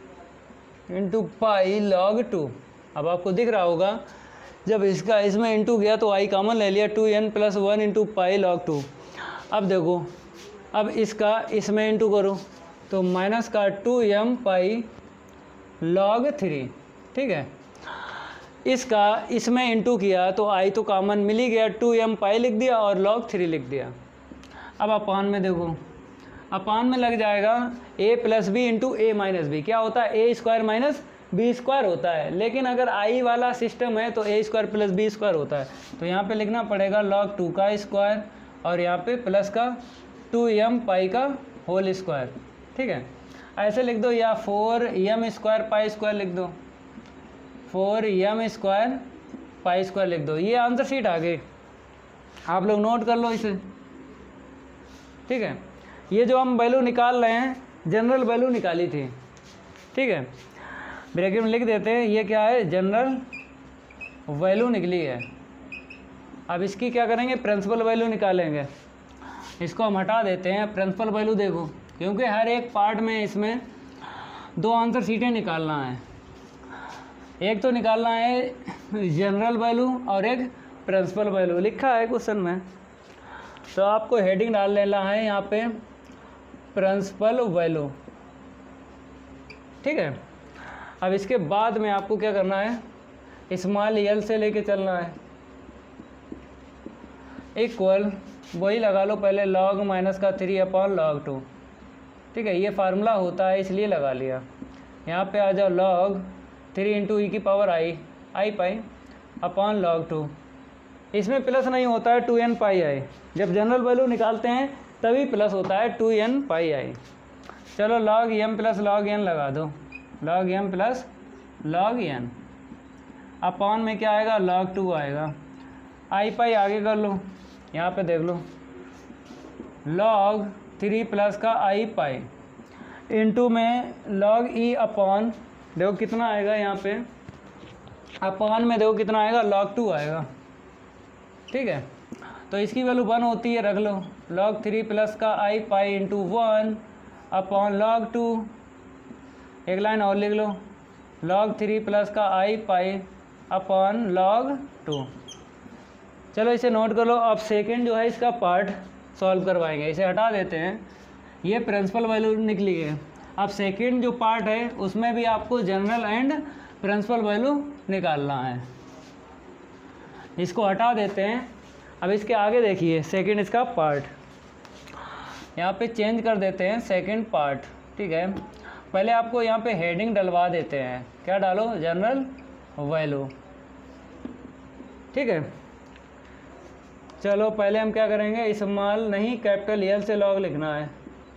into pi log two. अब आपको दिख रहा होगा जब इसका इसमें इंटू गया तो आई कॉमन ले लिया, two N plus one into pi log two. अब देखो अब इसका इसमें इंटू करो तो माइनस का two M pi log three, ठीक है। इसका इसमें इंटू किया तो आई तो कॉमन मिल ही गया, टू एम पाई लिख दिया और लॉग थ्री लिख दिया। अब अपान में देखो, अपान में लग जाएगा A plus B into A minus B. क्या होता है, A square minus B square होता है, लेकिन अगर आई वाला सिस्टम है तो A square plus B square होता है। तो यहाँ पे लिखना पड़ेगा लॉग टू का स्क्वायर और यहाँ पे प्लस का टू एम पाई का होल स्क्वायर, ठीक है। ऐसे लिख दो, या four M square pi square लिख दो, four M square pi square लिख दो। ये आंसर शीट आ गई, आप लोग नोट कर लो इसे, ठीक है। ये जो हम वैल्यू निकाल रहे हैं जनरल वैल्यू निकाली थी, ठीक है। ब्रैकेट में लिख देते हैं, ये क्या है, जनरल वैल्यू निकली है। अब इसकी क्या करेंगे, प्रिंसिपल वैल्यू निकालेंगे। इसको हम हटा देते हैं, प्रिंसिपल वैल्यू देखो, क्योंकि हर एक पार्ट में इसमें दो आंसर शीटें निकालना है। एक तो निकालना है जनरल वैल्यू और एक प्रिंसिपल वैल्यू, लिखा है क्वेश्चन में। तो आपको हेडिंग डाल लेना है यहाँ पे प्रिंसिपल वैल्यू, ठीक है। अब इसके बाद में आपको क्या करना है, स्मॉल एल से लेके चलना है, इक्वल वही लगा लो पहले, लॉग माइनस का थ्री अपॉन लॉग टू, ठीक है। ये फार्मूला होता है इसलिए लगा लिया। यहाँ पे आ जाओ, लॉग थ्री इंटू ई की power I I pi upon log two. इसमें प्लस नहीं होता है, टू एन पाई आई। जब जनरल वैल्यू निकालते हैं तभी प्लस होता है, टू एन पाई आई। चलो log M plus log N लगा दो, log M plus log N upon में क्या आएगा, लॉग टू आएगा। आई पाई आगे कर लो, यहाँ पे देख लो, लॉग थ्री प्लस का आई पाई इंटू में लॉग ई अपॉन, देखो कितना आएगा यहाँ पे, अपॉन में देखो कितना आएगा, लॉग टू आएगा, ठीक है। तो इसकी वैल्यू वन होती है, रख लो, लॉग थ्री प्लस का I pi into one upon log two. एक लाइन और लिख लो, लॉग थ्री प्लस का I pi upon log two. चलो इसे नोट कर लो। अब सेकंड जो है इसका पार्ट सॉल्व करवाएंगे, इसे हटा देते हैं, ये प्रिंसिपल वैल्यू निकली है। अब सेकंड जो पार्ट है उसमें भी आपको जनरल एंड प्रिंसिपल वैल्यू निकालना है, इसको हटा देते हैं। अब इसके आगे देखिए सेकंड इसका पार्ट, यहाँ पे चेंज कर देते हैं सेकंड पार्ट, ठीक है। पहले आपको यहाँ पे हेडिंग डलवा देते हैं, क्या डालो, जनरल वैल्यू, ठीक है। चलो पहले हम क्या करेंगे, स्मॉल नहीं कैपिटल एल से लॉग लिखना है,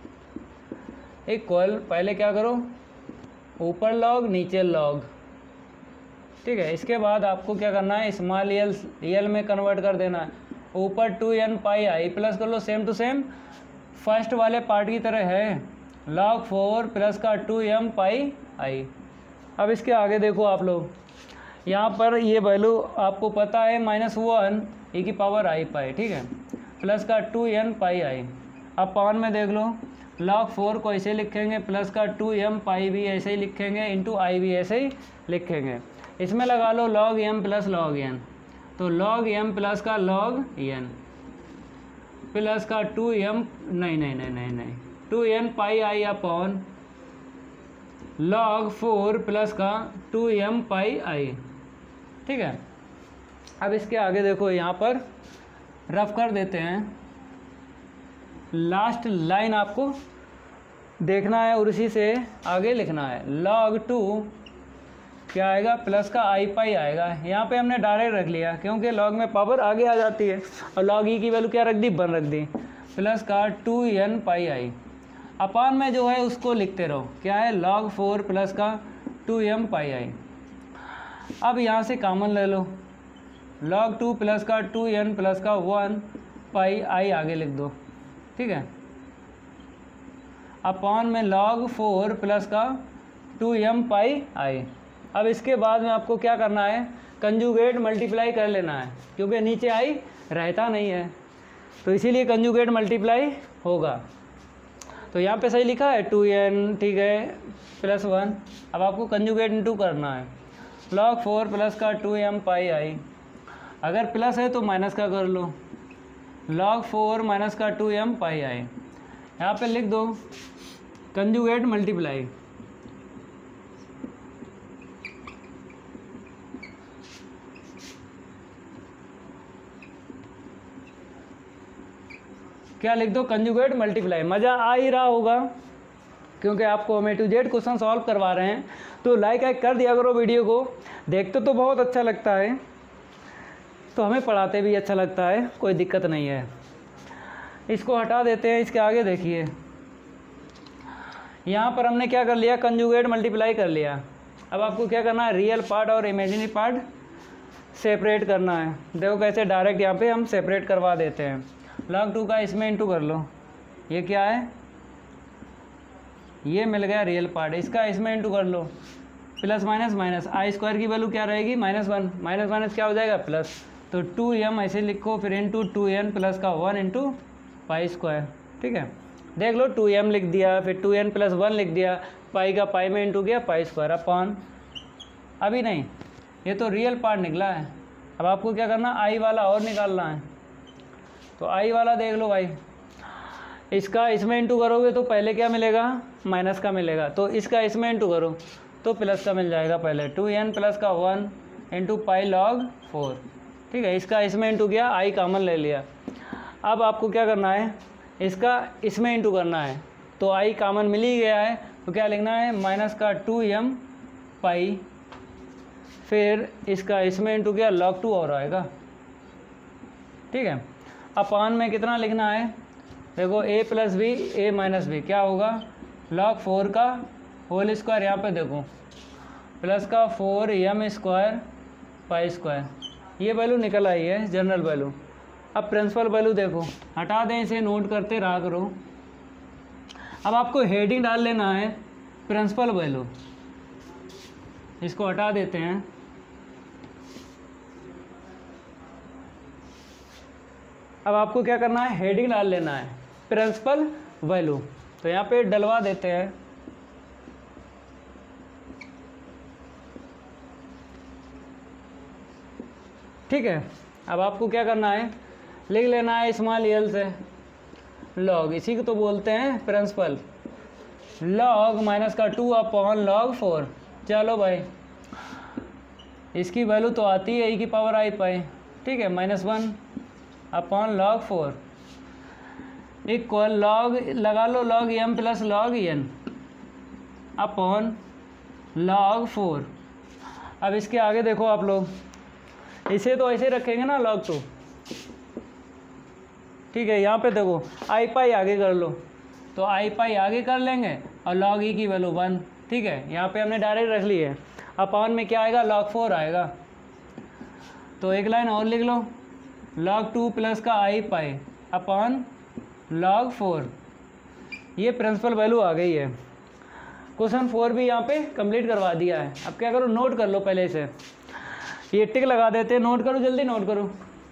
इक्वल पहले क्या करो, ऊपर लॉग नीचे लॉग, ठीक है। इसके बाद आपको क्या करना है, स्मॉल एल एल में कन्वर्ट कर देना है, ऊपर two N pi I plus कर लो, सेम टू सेम फर्स्ट वाले पार्ट की तरह है, लॉग फोर प्लस का टू एम पाई आई। अब इसके आगे देखो आप लोग, यहाँ पर ये वैल्यू आपको पता है माइनस वन ई की पावर आई पाई, ठीक है, प्लस का टू एन पाई आई। अब पावर में देख लो, लॉग फोर को ऐसे लिखेंगे, प्लस का टू एम पाई भी ऐसे ही लिखेंगे, इंटू आई भी ऐसे ही लिखेंगे। इसमें लगा लो log M plus log N, तो लॉग एम प्लस का लॉग एन प्लस का टू एम नहीं नहीं नहीं नहीं नहीं two N pi I upon log four plus का टू एम पाई आई, ठीक है। अब इसके आगे देखो, यहाँ पर रफ कर देते हैं, लास्ट लाइन आपको देखना है और उसी से आगे लिखना है। लॉग टू क्या आएगा, प्लस का आई पाई आएगा। यहाँ पे हमने डायरेक्ट रख लिया क्योंकि लॉग में पावर आगे आ जाती है, और लॉग ई की वैल्यू क्या रख दी, वन रख दी, प्लस का two N pi I. Upon में जो है उसको लिखते रहो, क्या है, लॉग फोर प्लस का टू एम पाई आई। अब यहाँ से कॉमन ले लो, लॉग टू प्लस का टू एन प्लस का वन पाई आई आगे लिख दो, ठीक है। अपॉन में लॉग फोर प्लस का टू एम पाई आई। अब इसके बाद में आपको क्या करना है, कंजुगेट मल्टीप्लाई कर लेना है, क्योंकि नीचे आई रहता नहीं है, तो इसीलिए कंजुगेट मल्टीप्लाई होगा। तो यहाँ पे सही लिखा है टू एन, ठीक है, प्लस वन। अब आपको कंजुगेट इनटू करना है, लॉग फोर प्लस का टू एम पाई आई। अगर प्लस है तो माइनस का कर लो, लॉग फोर माइनस का टू एम पाई आई। यहाँ पे लिख दो कंजुगेट मल्टीप्लाई। क्या लिख दो, कंजुगेट मल्टीप्लाई। मज़ा आ ही रहा होगा क्योंकि आपको हम A to Z question solve करवा रहे हैं, तो लाइक आइक कर दिया करो वीडियो को। देखते तो बहुत अच्छा लगता है, तो हमें पढ़ाते भी अच्छा लगता है, कोई दिक्कत नहीं है। इसको हटा देते हैं, इसके आगे देखिए, यहाँ पर हमने क्या कर लिया, कंजुगेट मल्टीप्लाई कर लिया। अब आपको क्या करना है, रियल पार्ट और इमेजिनरी पार्ट सेपरेट करना है। देखो कैसे, डायरेक्ट यहाँ पे हम सेपरेट करवा देते हैं। लॉग टू का इसमें इंटू कर लो, ये क्या है, ये मिल गया रियल पार्ट, इसका इसमें इंटू कर लो, plus minus minus, I square की वैल्यू क्या रहेगी, माइनस वन, माइनस माइनस क्या हो जाएगा, प्लस। तो टू एम ऐसे लिखो, फिर इंटू टू एन प्लस का वन इंटू पाई स्क्वायर, ठीक है। देख लो टू एम लिख दिया, फिर टू एन प्लस वन लिख दिया, पाई का पाई में इंटू गया पाई स्क्वायर अपॉन, अभी नहीं, ये तो रियल पार्ट निकला है। अब आपको क्या करना, आई वाला और निकालना है। तो आई वाला देख लो भाई, इसका इसमें इंटू करोगे तो पहले क्या मिलेगा, माइनस का मिलेगा, तो इसका इसमें इंटू करो तो प्लस का मिल जाएगा। पहले टू एन प्लस का one into pi log four, ठीक है। इसका इसमें इंटू किया, आई कॉमन ले लिया। अब आपको क्या करना है, इसका इसमें इंटू करना है, तो आई कॉमन मिल ही गया है, तो क्या लिखना है, माइनस का टू एम पाई, फिर इसका इसमें इंटू किया, लॉग टू और आएगा, ठीक है। अपान में कितना लिखना है, देखो A plus B A minus B क्या होगा, लॉग फोर का होल स्क्वायर, यहाँ पे देखो प्लस का four M square pi square, ये वैल्यू निकल आई है जनरल वैल्यू। अब प्रिंसिपल वैल्यू देखो, हटा दें, इसे नोट करते रहा करो। अब आपको हेडिंग डाल लेना है प्रिंसिपल वैल्यू, इसको हटा देते हैं। अब आपको क्या करना है, हेडिंग डाल लेना है प्रिंसिपल वैल्यू, तो यहाँ पे डलवा देते हैं। ठीक है, अब आपको क्या करना है, लिख लेना है स्मॉल एल से लॉग, इसी को तो बोलते हैं प्रिंसिपल, लॉग माइनस का टू अपॉन लॉग फोर। चलो भाई, इसकी वैल्यू तो आती है ई की पावर आई पाई, ठीक है, minus one upon log four equal log लगा लो, log M plus log N upon log four. अब इसके आगे देखो आप लोग, इसे तो ऐसे रखेंगे ना लॉग टू, ठीक है। यहाँ पे देखो आई पाई आगे कर लो, तो आई पाई आगे कर लेंगे और लॉग ई की वैल्यू वन, ठीक है। यहाँ पे हमने डायरेक्ट रख ली है, अपॉन में क्या आएगा, लॉग फोर आएगा। तो एक लाइन और लिख लो, लॉग टू प्लस का I pi upon log four, ये प्रिंसिपल वैल्यू आ गई है। क्वेश्चन फोर भी यहाँ पे कंप्लीट करवा दिया है। अब क्या करो, नोट कर लो पहले से, ये टिक लगा देते हैं, नोट करो, जल्दी नोट करो।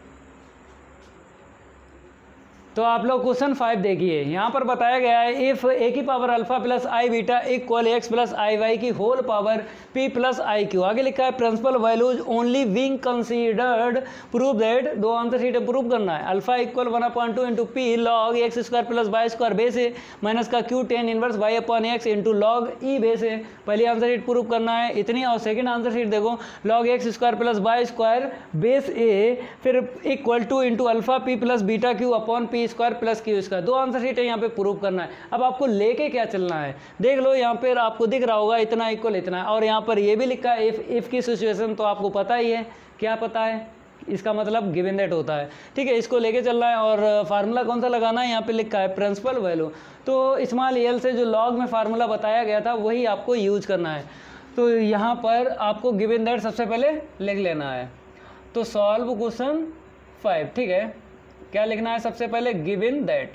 तो आप लोग क्वेश्चन फाइव देखिए, यहाँ पर बताया गया है इफ़ ए की power alpha plus I beta equal X plus I Y की whole power P plus I Q. आगे लिखा है principal values only being considered, prove that, दो आंसर शीट प्रूव करना है। Alpha equal one upon two into P log x square plus Y square base है minus का Q tan inverse Y upon X into log E base है। पहली answer sheet prove करना है इतनी, और सेकेंड आंसर शीट देखो, log x square plus Y square base A फिर equal to into alpha P plus beta Q upon P square plus Q square. दो answer sheet है यहाँ पे प्रूव करना है। अब आपको लेके क्या चलना है, देख लो यहाँ पे आपको दिख रहा होगा इतना इक्वल इतना है, और यहाँ पर ये भी लिखा है इफ इफ की सिचुएशन, तो आपको पता ही है, क्या पता है, इसका मतलब गिवन दैट होता है, ठीक है। इसको लेके चलना है, और फार्मूला कौन सा लगाना है, यहाँ पे लिखा है प्रिंसिपल वैल्यू। तो स्मॉल एल से जो लॉग में फार्मूला बताया गया था वही आपको यूज करना है। तो यहाँ पर आपको गिवन दैट सबसे पहले लिख लेना है। तो सॉल्व क्वेश्चन फाइव, ठीक है, क्या लिखना है सबसे पहले, गिवन दैट।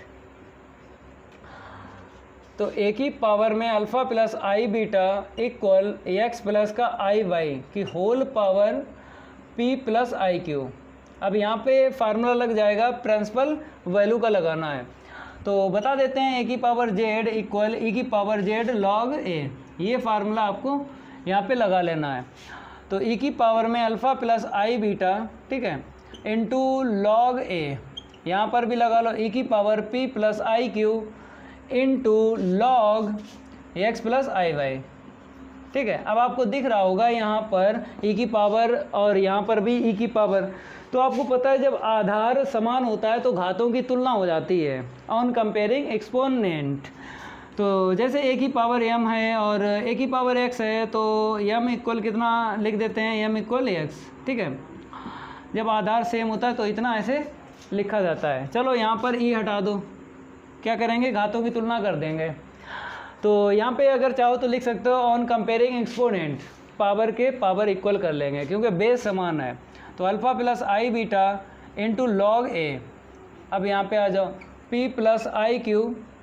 तो ए की पावर में alpha plus I beta equal X plus का आई वाई की whole power P plus I Q. अब यहाँ पे फार्मूला लग जाएगा, प्रिंसिपल वैल्यू का लगाना है। तो बता देते हैं ए की पावर जेड इक्वल ई की पावर जेड लॉग ए, ये फार्मूला आपको यहाँ पे लगा लेना है। तो ई की पावर में अल्फ़ा प्लस आई बीटा, ठीक है, इंटू लॉग ए, यहाँ पर भी लगा लो ई की power P plus I Q into log x plus I Y, ठीक है। अब आपको दिख रहा होगा यहाँ पर ई की पावर और यहाँ पर भी ई की पावर। तो आपको पता है जब आधार समान होता है तो घातों की तुलना हो जाती है ऑन कंपेयरिंग एक्सपोनेंट। तो जैसे ए की पावर एम है और ए की पावर एक्स है, तो एम इक्वल कितना लिख देते हैं, एम इक्वल एक्स, ठीक है। जब आधार सेम होता है तो इतना ऐसे लिखा जाता है। चलो यहाँ पर ई हटा दो, क्या करेंगे, घातों की तुलना कर देंगे। तो यहाँ पे अगर चाहो तो लिख सकते हो ऑन कंपेयरिंग एक्सपोनेंट, पावर के पावर इक्वल कर लेंगे क्योंकि बेस समान है। तो alpha plus I beta into log A, अब यहाँ पे आ जाओ P plus I Q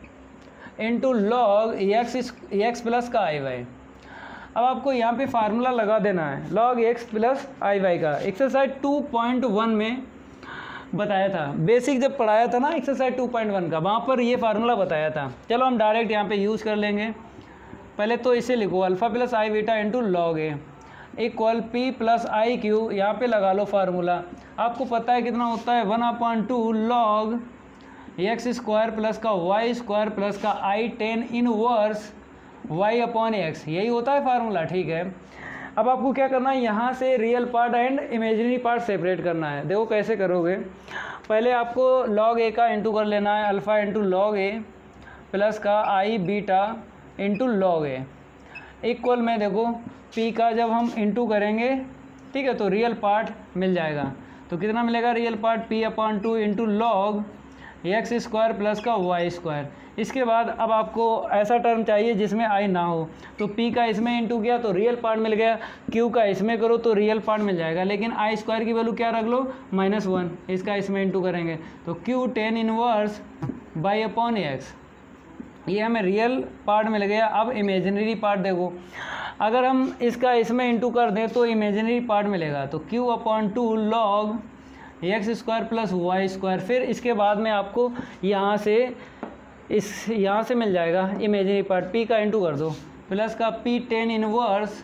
into log X X plus का आई वाई। अब आपको यहाँ पे फार्मूला लगा देना है log x plus I Y का। एक्सरसाइज टू पॉइंट वन में बताया था, बेसिक जब पढ़ाया था ना एक्सरसाइज टू पॉइंट वन का, वहाँ पर ये फार्मूला बताया था। चलो हम डायरेक्ट यहाँ पे यूज़ कर लेंगे। पहले तो इसे लिखो alpha plus I beta into log A equal P plus I Q, यहाँ पे लगा लो फार्मूला। आपको पता है कितना होता है, one upon two log x square plus का वाई स्क्वायर प्लस का I tan inverse Y upon X, यही होता है फार्मूला, ठीक है। अब आपको क्या करना है, यहाँ से real part and imaginary part separate करना है। देखो कैसे करोगे, पहले आपको लॉग ए का इंटू कर लेना है, alpha into log A plus का I beta into log A equal में देखो पी का जब हम इंटू करेंगे, ठीक है, तो रियल पार्ट मिल जाएगा। तो कितना मिलेगा real part, P upon two into log x square plus का वाई स्क्वायर। इसके बाद अब आपको ऐसा टर्म चाहिए जिसमें आई ना हो, तो p का इसमें इंटू किया तो रियल पार्ट मिल गया, q का इसमें करो तो रियल पार्ट मिल जाएगा, लेकिन आई स्क्वायर की वैल्यू क्या रख लो, माइनस वन, इसका इसमें इंटू करेंगे तो q tan inverse Y upon X, ये हमें रियल पार्ट मिल गया। अब इमेजिनरी पार्ट देखो, अगर हम इसका इसमें इंटू कर दें तो इमेजिनरी पार्ट मिलेगा, तो q upon two log x square plus Y square. फिर इसके बाद में आपको यहाँ से इस यहाँ से मिल जाएगा इमेजिनरी पार्ट, p का इंटू कर दो प्लस का p tan inverse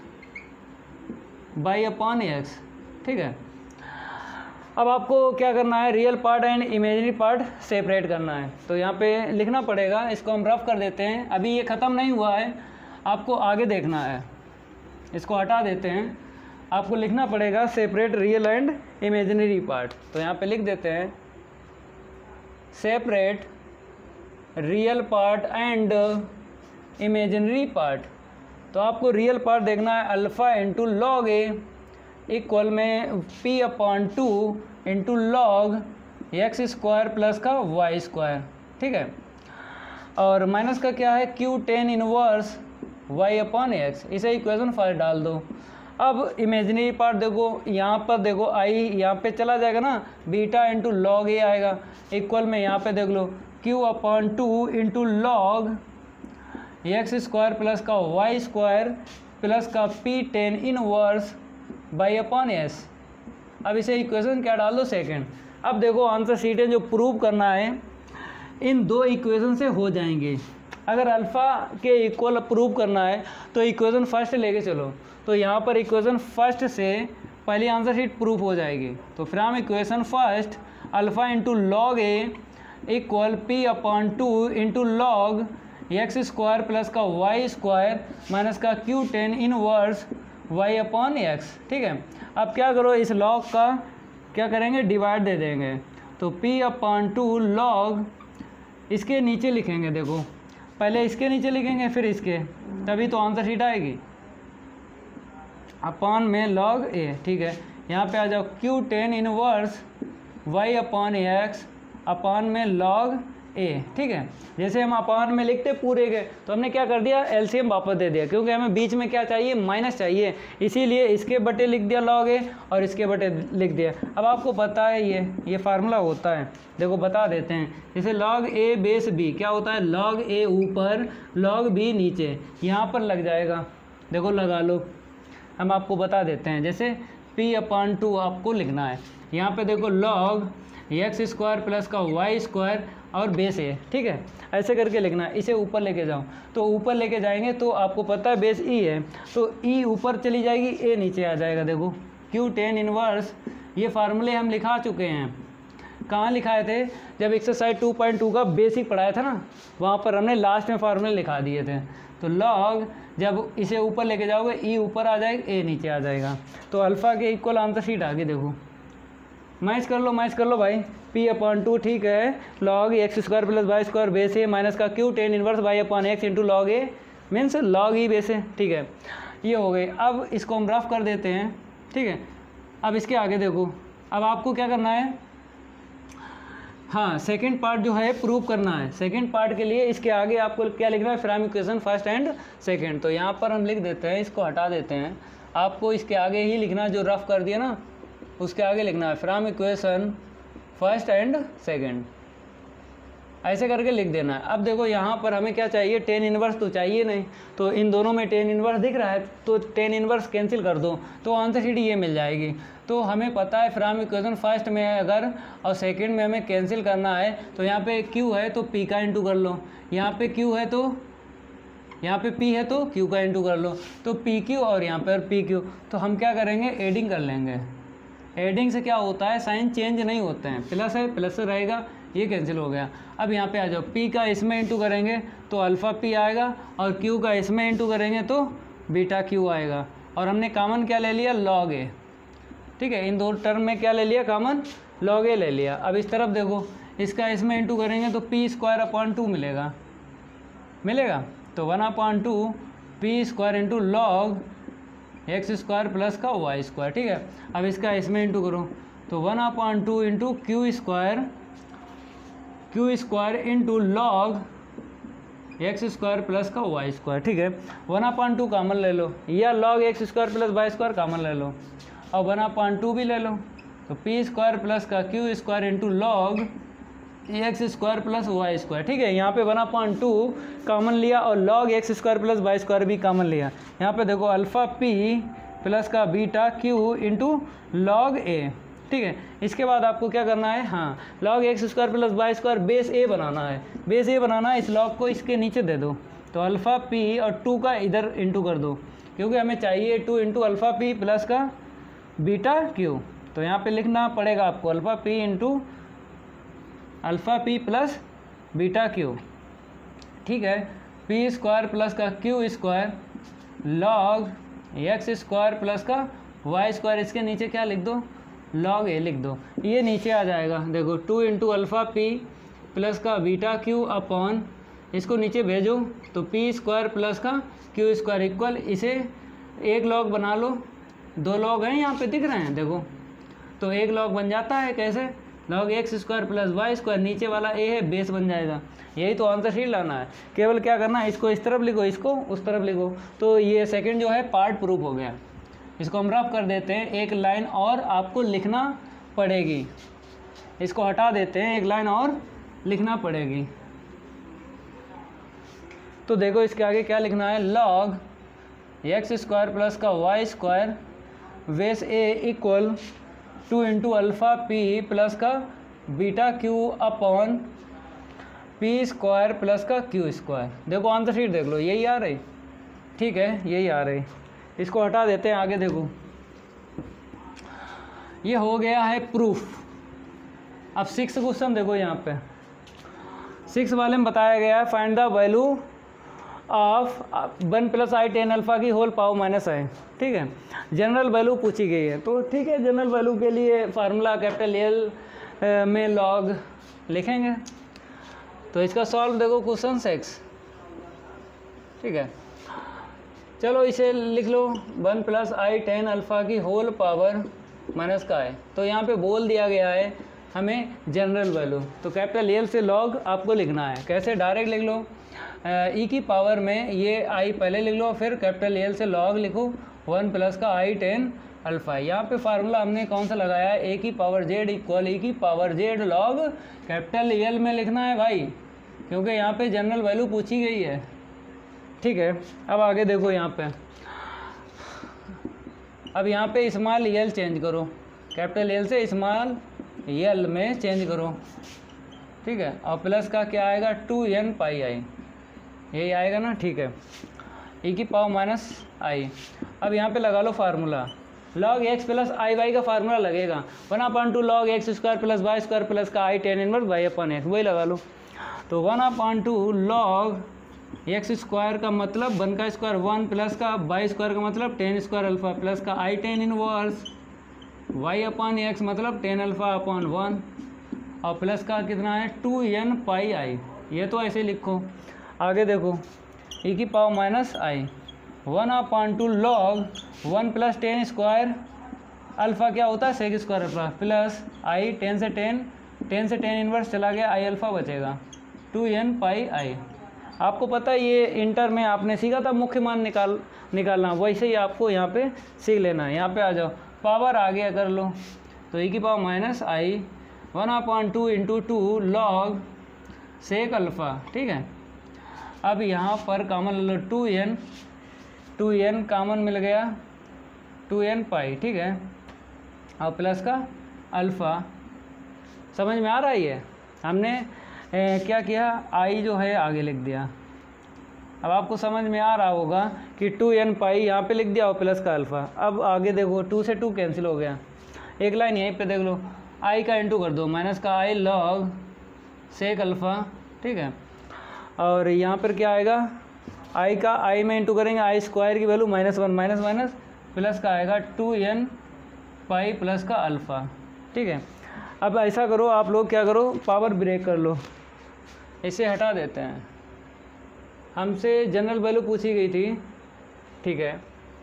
Y upon X, ठीक है। अब आपको क्या करना है, real part and imaginary part separate करना है। तो यहाँ पे लिखना पड़ेगा, इसको हम रफ कर देते हैं। अभी ये ख़त्म नहीं हुआ है, आपको आगे देखना है, इसको हटा देते हैं। आपको लिखना पड़ेगा separate real and imaginary part. तो यहाँ पे लिख देते हैं separate real part and imaginary part. तो आपको रियल पार्ट देखना है alpha into log A equal में p upon two into log x square plus का वाई स्क्वायर, ठीक है। और माइनस का क्या है, q tan inverse y upon X, इसे इक्वेशन फर्स्ट डाल दो। अब इमेजिनरी पार्ट देखो, यहाँ पर देखो i यहाँ पे चला जाएगा ना, बीटा इंटू लॉग ए आएगा इक्वल में यहाँ पे देख लो q upon two into log x square plus का वाई स्क्वायर प्लस का p tan inverse Y upon X. अब इसे इक्वेशन क्या डाल दो, सेकेंड। अब देखो आंसर शीटें जो प्रूव करना है इन दो इक्वेशन से हो जाएंगे। अगर अल्फ़ा के इक्वल प्रूव करना है तो इक्वेशन फर्स्ट लेके चलो, तो यहाँ पर इक्वेशन फर्स्ट से पहली आंसर शीट प्रूफ हो जाएगी। तो from equation first alpha into log A equal P upon two into log x square plus का वाई स्क्वायर माइनस का Q tan inverse Y upon X, ठीक है। अब क्या करो, इस लॉग का क्या करेंगे, डिवाइड दे देंगे। तो p अपॉन टू लॉग, इसके नीचे लिखेंगे, देखो पहले इसके नीचे लिखेंगे फिर इसके, तभी तो आंसर शीट आएगी। अपॉन में लॉग ए, ठीक है। यहाँ पे आ जाओ q tan inverse y upon X upon में लॉग ए, ठीक है। जैसे हम अपान में लिखते पूरे के, तो हमने क्या कर दिया, एलसीएम वापस दे दिया, क्योंकि हमें बीच में क्या चाहिए, माइनस चाहिए, इसीलिए इसके बटे लिख दिया लॉग ए और इसके बटे लिख दिया। अब आपको पता है ये ये फार्मूला होता है, देखो बता देते हैं। जैसे लॉग ए बेस बी क्या होता है, लॉग ए ऊपर लॉग बी नीचे, यहाँ पर लग जाएगा, देखो लगा लो, हम आपको बता देते हैं। जैसे पी अपान टू आपको लिखना है, यहाँ पे देखो लॉग एक्स स्क्वायर प्लस का वाई स्क्वायर और बेस ए, ठीक है, ऐसे करके लिखना है। इसे ऊपर लेके जाओ, तो ऊपर लेके जाएंगे तो आपको पता है बेस ई है, तो ई ऊपर चली जाएगी, ए नीचे आ जाएगा। देखो क्यू टेन इनवर्स, ये फार्मूले हम लिखा चुके हैं। कहाँ लिखाए थे, जब एक्सरसाइज टू पॉइंट टू का बेसिक पढ़ाया था ना, वहाँ पर हमने लास्ट में फार्मूले लिखा दिए थे। तो लॉग जब इसे ऊपर लेके जाओगे, ई ऊपर आ जाएगा, ए नीचे आ जाएगा, तो अल्फ़ा के इक्वल आंसर शीट आ गई। देखो मैच कर लो, मैच कर लो भाई, पी अपॉन टू, ठीक है, log x square plus Y square base A minus का Q tan inverse Y upon X into log A means log E base A, ठीक है, ये हो गई। अब इसको हम रफ कर देते हैं, ठीक है। अब इसके आगे देखो, अब आपको क्या करना है, हाँ सेकंड पार्ट जो है प्रूव करना है। सेकंड पार्ट के लिए इसके आगे आपको क्या लिखना है, from equation first and second, तो यहाँ पर हम लिख देते हैं, इसको हटा देते हैं। आपको इसके आगे ही लिखना है, जो रफ कर दिया ना उसके आगे लिखना है from equation first and second, ऐसे करके लिख देना है। अब देखो यहाँ पर हमें क्या चाहिए, टेन इनवर्स तो चाहिए नहीं, तो इन दोनों में टेन इनवर्स दिख रहा है, तो टेन इनवर्स कैंसिल कर दो, तो आंसर शीट ये मिल जाएगी। तो हमें पता है फ्रॉम इक्वेशन फर्स्ट में है अगर, और सेकंड में हमें कैंसिल करना है, तो यहाँ पे क्यू है तो पी का इंटू कर लो, यहाँ पे क्यू है तो यहाँ पे पी है तो क्यू का इंटू कर लो, तो पी क्यू और यहाँ पर पी क्यू। तो हम क्या करेंगे, एडिंग कर लेंगे। एडिंग से क्या होता है, साइन चेंज नहीं होते हैं, प्लस है प्लस से रहेगा, ये कैंसिल हो गया। अब यहाँ पे आ जाओ, पी का इसमें इंटू करेंगे तो अल्फ़ा पी आएगा, और क्यू का इसमें इंटू करेंगे तो बीटा क्यू आएगा, और हमने कॉमन क्या ले लिया, लॉग ए, ठीक है। इन दो टर्म में क्या ले लिया कॉमन, लॉग ए ले लिया। अब इस तरफ देखो, इसका इसमें इंटू करेंगे तो पी स्क्वायर अपॉन टू मिलेगा, मिलेगा तो one upon two P square into log x square plus का वाई स्क्वायर, ठीक है। अब इसका इसमें इंटू करो तो one upon two into Q square Q square into log x square plus का वाई स्क्वायर, ठीक है। वन अपॉन टू कामन ले लो, या log x square plus Y square common ले लो, और वन अपॉन टू भी ले लो, तो पी स्क्वायर प्लस का Q square into log x square plus Y square, ठीक है। यहाँ पे वन अपॉन टू कॉमन लिया और log x square plus Y square भी कॉमन लिया। यहाँ पे देखो अल्फ़ा पी प्लस का beta Q into log A, ठीक है। इसके बाद आपको क्या करना है, हाँ log x square plus Y square base A बनाना है, बेस ए बनाना है, इस लॉग को इसके नीचे दे दो, तो अल्फ़ा पी और टू का इधर इंटू कर दो, क्योंकि हमें चाहिए two into alpha P plus का बीटा क्यू, तो यहाँ पे लिखना पड़ेगा आपको alpha P into alpha P plus beta Q, ठीक है। पी स्क्वायर प्लस का Q square log x square plus का वाई स्क्वायर, इसके नीचे क्या लिख दो, लॉग ए लिख दो, ये नीचे आ जाएगा। देखो two into alpha P plus का बीटा क्यू अपॉन, इसको नीचे भेजो तो पी स्क्वायर प्लस का क्यू स्क्वायर इक्वल, इसे एक लॉग बना लो, दो लॉग हैं यहाँ पे दिख रहे हैं देखो, तो एक लॉग बन जाता है, कैसे, log x square plus Y square, नीचे वाला ए है, बेस बन जाएगा। यही तो आंसर शीट लाना है, केवल क्या करना है, इसको इस तरफ लिखो, इसको उस तरफ लिखो, तो ये सेकंड जो है पार्ट प्रूफ हो गया। इसको हम रफ कर देते हैं, एक लाइन और आपको लिखना पड़ेगी, इसको हटा देते हैं, एक लाइन और लिखना पड़ेगी। तो देखो इसके आगे क्या लिखना है, लॉग एक्स स्क्वायर प्लस का Y square base a equal to into alpha P plus का beta Q upon P square plus का क्यू स्क्वायर। देखो आंसर शीट देख लो, यही आ रही, ठीक है, यही आ रही। इसको हटा देते हैं, आगे देखो ये हो गया है प्रूफ। अब सिक्स क्वेश्चन देखो, यहाँ पे सिक्स वाले में बताया गया है find the value of one plus I tan alpha की होल पावर माइनस आई, ठीक है। जनरल वैल्यू पूछी गई है, तो ठीक है, जनरल वैल्यू के लिए फार्मूला कैपिटल एल में लॉग लिखेंगे। तो इसका सॉल्व देखो क्वेश्चन सिक्स, ठीक है। चलो इसे लिख लो, one plus I tan alpha की होल पावर माइनस का है, तो यहाँ पे बोल दिया गया है हमें जनरल वैल्यू, तो कैपिटल एल से लॉग आपको लिखना है। कैसे? डायरेक्ट लिख लो, ई की पावर में ये आई पहले लिख लो, फिर कैपिटल एल से लॉग लिखो वन प्लस का आई टेन अल्फ़ा। यहाँ पे फार्मूला हमने कौन सा लगाया है? ए की पावर जेड इक्वल ई की power Z log capital L में लिखना है भाई, क्योंकि यहाँ पे जनरल वैल्यू पूछी गई है। ठीक है, अब आगे देखो यहाँ पे, अब यहाँ पे स्मॉल एल चेंज करो, कैपिटल एल से स्मॉल एल में चेंज करो। ठीक है, और प्लस का क्या आएगा? टू एन पाई आई, यही आएगा ना। ठीक है, ई की पावर माइनस आई। अब यहाँ पे लगा लो formula, log x plus I Y का फार्मूला लगेगा, one upon two log x square plus Y square plus का I tan inverse Y upon X, वही लगा लो। तो one upon two log x square का मतलब वन का स्क्वायर वन प्लस का वाई स्क्वायर का मतलब टेन स्क्वायर अल्फ़ा प्लस का I tan inverse Y upon X मतलब टेन अल्फ़ा अपॉन वन, और प्लस का कितना है? Two N pi I. ये तो ऐसे लिखो। आगे देखो, ई की power minus I, one upon two log one plus tan square alpha क्या होता है? Sec square alpha plus I tan से टेन, टेन से टेन इनवर्स चला गया, आई अल्फ़ा बचेगा, टू एन पाई आई। आपको पता है ये इंटर में आपने सीखा था मुख्य मान निकाल निकालना, वैसे ही आपको यहाँ पे सीख लेना है। यहाँ पे आ जाओ, पावर आगे कर लो, तो ई की power minus I one upon two into two log sec alpha. ठीक है, अब यहाँ पर कॉमन ले लो, two N, two N common मिल गया, टू एन पाई। ठीक है, और प्लस का अल्फ़ा। समझ में आ रहा है? ये हमने ए, क्या किया? आई जो है आगे लिख दिया। अब आपको समझ में आ रहा होगा कि टू एन पाई यहाँ पे लिख दिया और प्लस का अल्फ़ा। अब आगे देखो, टू से टू कैंसिल हो गया, एक लाइन यहीं पे देख लो, आई का इंटू कर दो, माइनस का आई लॉग सेक अल्फ़ा। ठीक है, और यहाँ पर क्या आएगा? आई का आई में इंटू करेंगे, आई स्क्वायर की value minus one, minus minus plus का आएगा टू एन पाई प्लस का अल्फ़ा। ठीक है, अब ऐसा करो आप लोग, क्या करो? पावर ब्रेक कर लो, इसे हटा देते हैं। हमसे जनरल वैल्यू पूछी गई थी। ठीक है,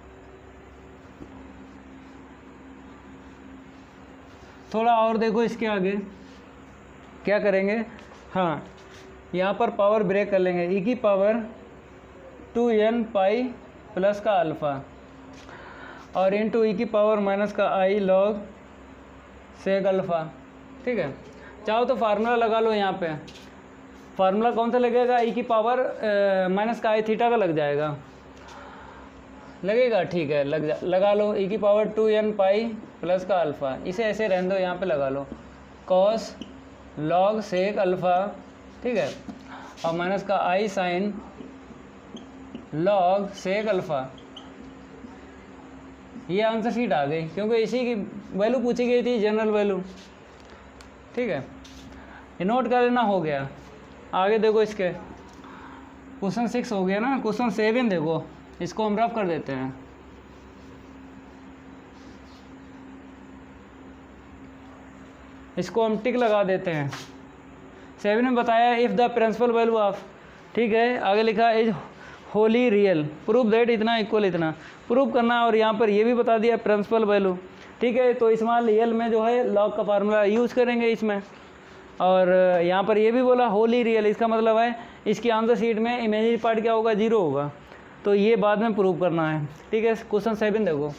थोड़ा और देखो इसके आगे क्या करेंगे। हाँ, यहाँ पर पावर ब्रेक कर लेंगे, ई की power two N pi plus का अल्फ़ा और इंटू ई की पावर माइनस का आई लॉग सेक अल्फ़ा। ठीक है, चाहो तो फार्मूला लगा लो। यहाँ पे फार्मूला कौन सा लगेगा? ई की पावर माइनस का आई थीटा का लग जाएगा, लगेगा। ठीक है, लग जा लगा लो, ई की power two N pi plus का अल्फ़ा, इसे ऐसे रहने दो, यहाँ पे लगा लो कॉस लॉग सेक अल्फ़ा। ठीक है, और माइनस का आई साइन लॉग सेक अल्फ़ा। ये आंसर शीट आ गई, क्योंकि इसी की वैल्यू पूछी गई थी, जनरल वैल्यू। ठीक है, ये नोट कर लेना, हो गया। आगे देखो, इसके क्वेश्चन सिक्स हो गया ना, क्वेश्चन सेवन देखो, इसको हम रफ कर देते हैं। इसको हम टिक लगा देते हैं। सेवन में बताया if the principal value of, ठीक है, आगे लिखा is wholly real, prove that इतना इक्वल इतना, प्रूव करना। और यहाँ पर ये भी बता दिया प्रिंसिपल वैल्यू। ठीक है, तो स्मॉल रियल में जो है लॉग का फार्मूला यूज़ करेंगे इसमें। और यहाँ पर ये भी बोला होली रियल, इसका मतलब है इसकी आंसर शीट में इमेजिनरी पार्ट क्या होगा? जीरो होगा, तो ये बाद में प्रूव करना है। ठीक है, क्वेश्चन सेवन देखो।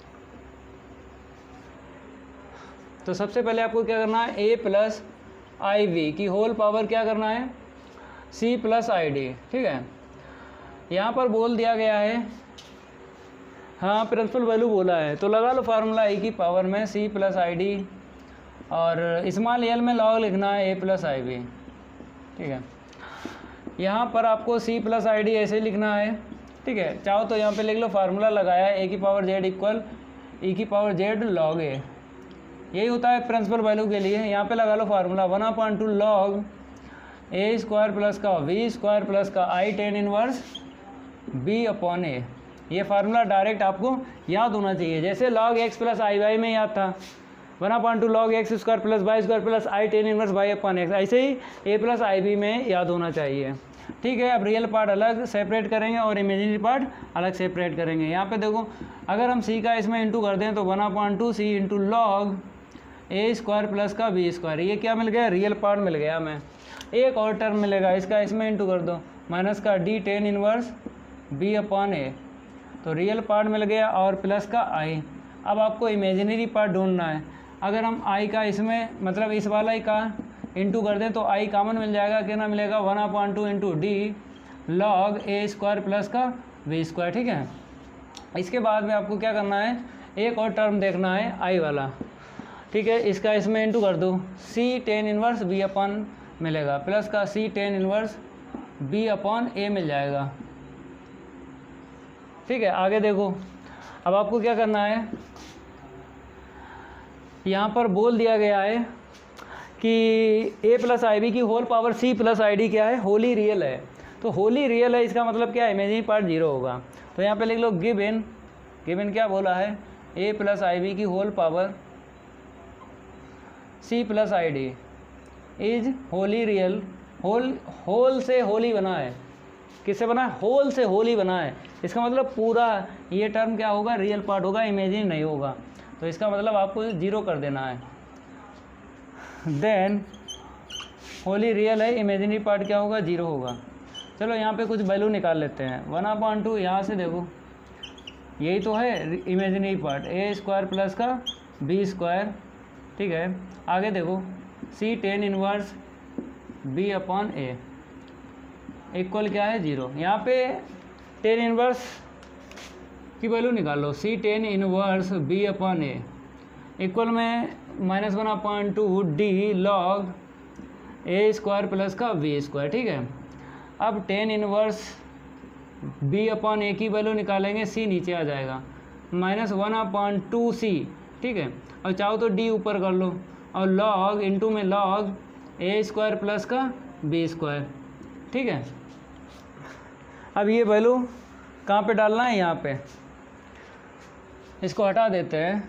तो सबसे पहले आपको क्या करना है? ए प्लस आई वी की होल पावर क्या करना है? C plus I D. ठीक है, यहाँ पर बोल दिया गया है, हाँ प्रिंसिपल वैल्यू बोला है, तो लगा लो फार्मूला ए की पावर में सी प्लस आई डी और स्मॉल एल में लॉग लिखना है ए प्लस आई वी। ठीक है, यहाँ पर आपको सी प्लस आई डी ऐसे लिखना है। ठीक है, चाहो तो यहाँ पे लिख लो फार्मूला लगाया है ए की पावर जेड इक्वल ई की पावर जेड लॉग ए, यही होता है प्रिंसिपल वैल्यू के लिए। यहाँ पे लगा लो formula one upon two log A square plus का वी स्क्वायर प्लस का I tan inverse B upon A. ये फार्मूला डायरेक्ट आपको याद होना चाहिए, जैसे log x plus I Y में याद था one upon two log x square plus Y square plus I tan inverse Y upon X, ऐसे ही ए प्लस आई बी में याद होना चाहिए। ठीक है, अब रियल पार्ट अलग सेपरेट करेंगे और इमेजिनरी पार्ट अलग सेपरेट करेंगे। यहाँ पे देखो, अगर हम सी का इसमें इंटू कर दें तो one upon two C into log A square plus का बी स्क्वायर, ये क्या मिल गया, रियल पार्ट मिल गया हमें। एक और टर्म मिलेगा इसका, इसमें इंटू कर दो, माइनस का D tan inverse B upon A, तो रियल पार्ट मिल गया और प्लस का आई। अब आपको इमेजिनरी पार्ट ढूंढना है। अगर हम आई का इसमें मतलब इस वाला ही का इंटू कर दें तो आई कॉमन मिल जाएगा, कितना मिलेगा, one upon two into D log A square plus का बी स्क्वायर, ठीक है। इसके बाद में आपको क्या करना है, एक और टर्म देखना है आई वाला, ठीक है। इसका इसमें इंटू कर दो, C tan inverse B upon मिलेगा, प्लस का C tan inverse B upon A मिल जाएगा, ठीक है। आगे देखो, अब आपको क्या करना है, यहाँ पर बोल दिया गया है कि ए प्लस आई बी की whole power C plus I D क्या है, होली रियल है। तो होली रियल है इसका मतलब क्या है, इमेजिनरी पार्ट जीरो होगा। तो यहाँ पे लिख लो गिवन, गिवन क्या बोला है, ए प्लस आई बी की whole power C plus I D is wholly real. Whole whole से होली बना है, किससे बना है, होल से होली बना है। इसका मतलब पूरा ये टर्म क्या होगा, रियल पार्ट होगा, इमेजिनरी नहीं होगा। तो इसका मतलब आपको जीरो कर देना है। देन होली रियल है, इमेजिनरी पार्ट क्या होगा, जीरो होगा। चलो यहाँ पे कुछ वैल्यू निकाल लेते हैं, वन अपॉन टू, यहाँ से देखो यही तो है imaginary part, A square plus का बी स्क्वायर, ठीक है। आगे देखो C tan inverse B upon A equal क्या है, जीरो। यहाँ पे टेन इनवर्स की वैल्यू निकाल लो, C tan inverse B upon A equal में minus one upon two D log A square plus का बी स्क्वायर, ठीक है। अब tan inverse B upon A की वैल्यू निकालेंगे, सी नीचे आ जाएगा, minus one upon two C, ठीक है। और चाहो तो डी ऊपर कर लो, और लॉग इनटू में लॉग ए स्क्वायर प्लस का बी स्क्वायर, ठीक है। अब ये वैल्यू कहाँ पे डालना है, यहाँ पे, इसको हटा देते हैं,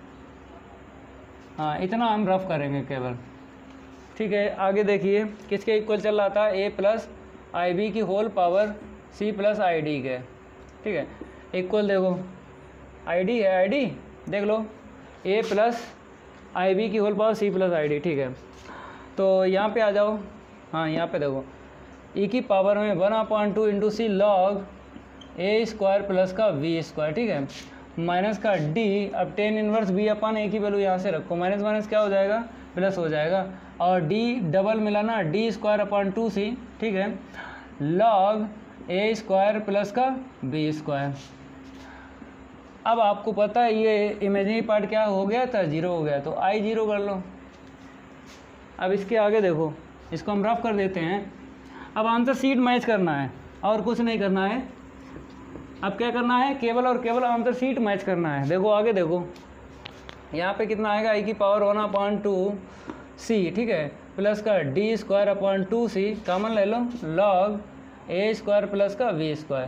हाँ इतना हम रफ करेंगे केवल, ठीक है। आगे देखिए किसके इक्वल चल रहा था, ए प्लस आई बी की whole power C plus I D के, ठीक है। इक्वल देखो आई डी है, आई डी देख लो, ए प्लस आई बी की whole power C plus I D, ठीक है। तो यहाँ पे आ जाओ, हाँ यहाँ पे देखो ई की पावर में one upon two into C log A square plus का वी स्क्वायर, ठीक है, माइनस का डी। अब tan inverse B upon A की वैल्यू यहाँ से रखो, माइनस माइनस क्या हो जाएगा, प्लस हो जाएगा, और डी डबल मिला ना, D square upon two C, ठीक है, लॉग ए स्क्वायर प्लस का बी स्क्वायर। अब आपको पता है ये इमेजिनरी पार्ट क्या हो गया था, जीरो हो गया, तो आई जीरो कर लो। अब इसके आगे देखो, इसको हम रफ कर देते हैं। अब आंसर शीट मैच करना है और कुछ नहीं करना है। अब क्या करना है, केवल और केवल आंसर शीट मैच करना है। देखो आगे देखो, यहाँ पे कितना आएगा, आई की power one upon two C, ठीक है, प्लस का D square upon two C, common ले लो, लॉग ए स्क्वायर प्लस का वी स्क्वायर।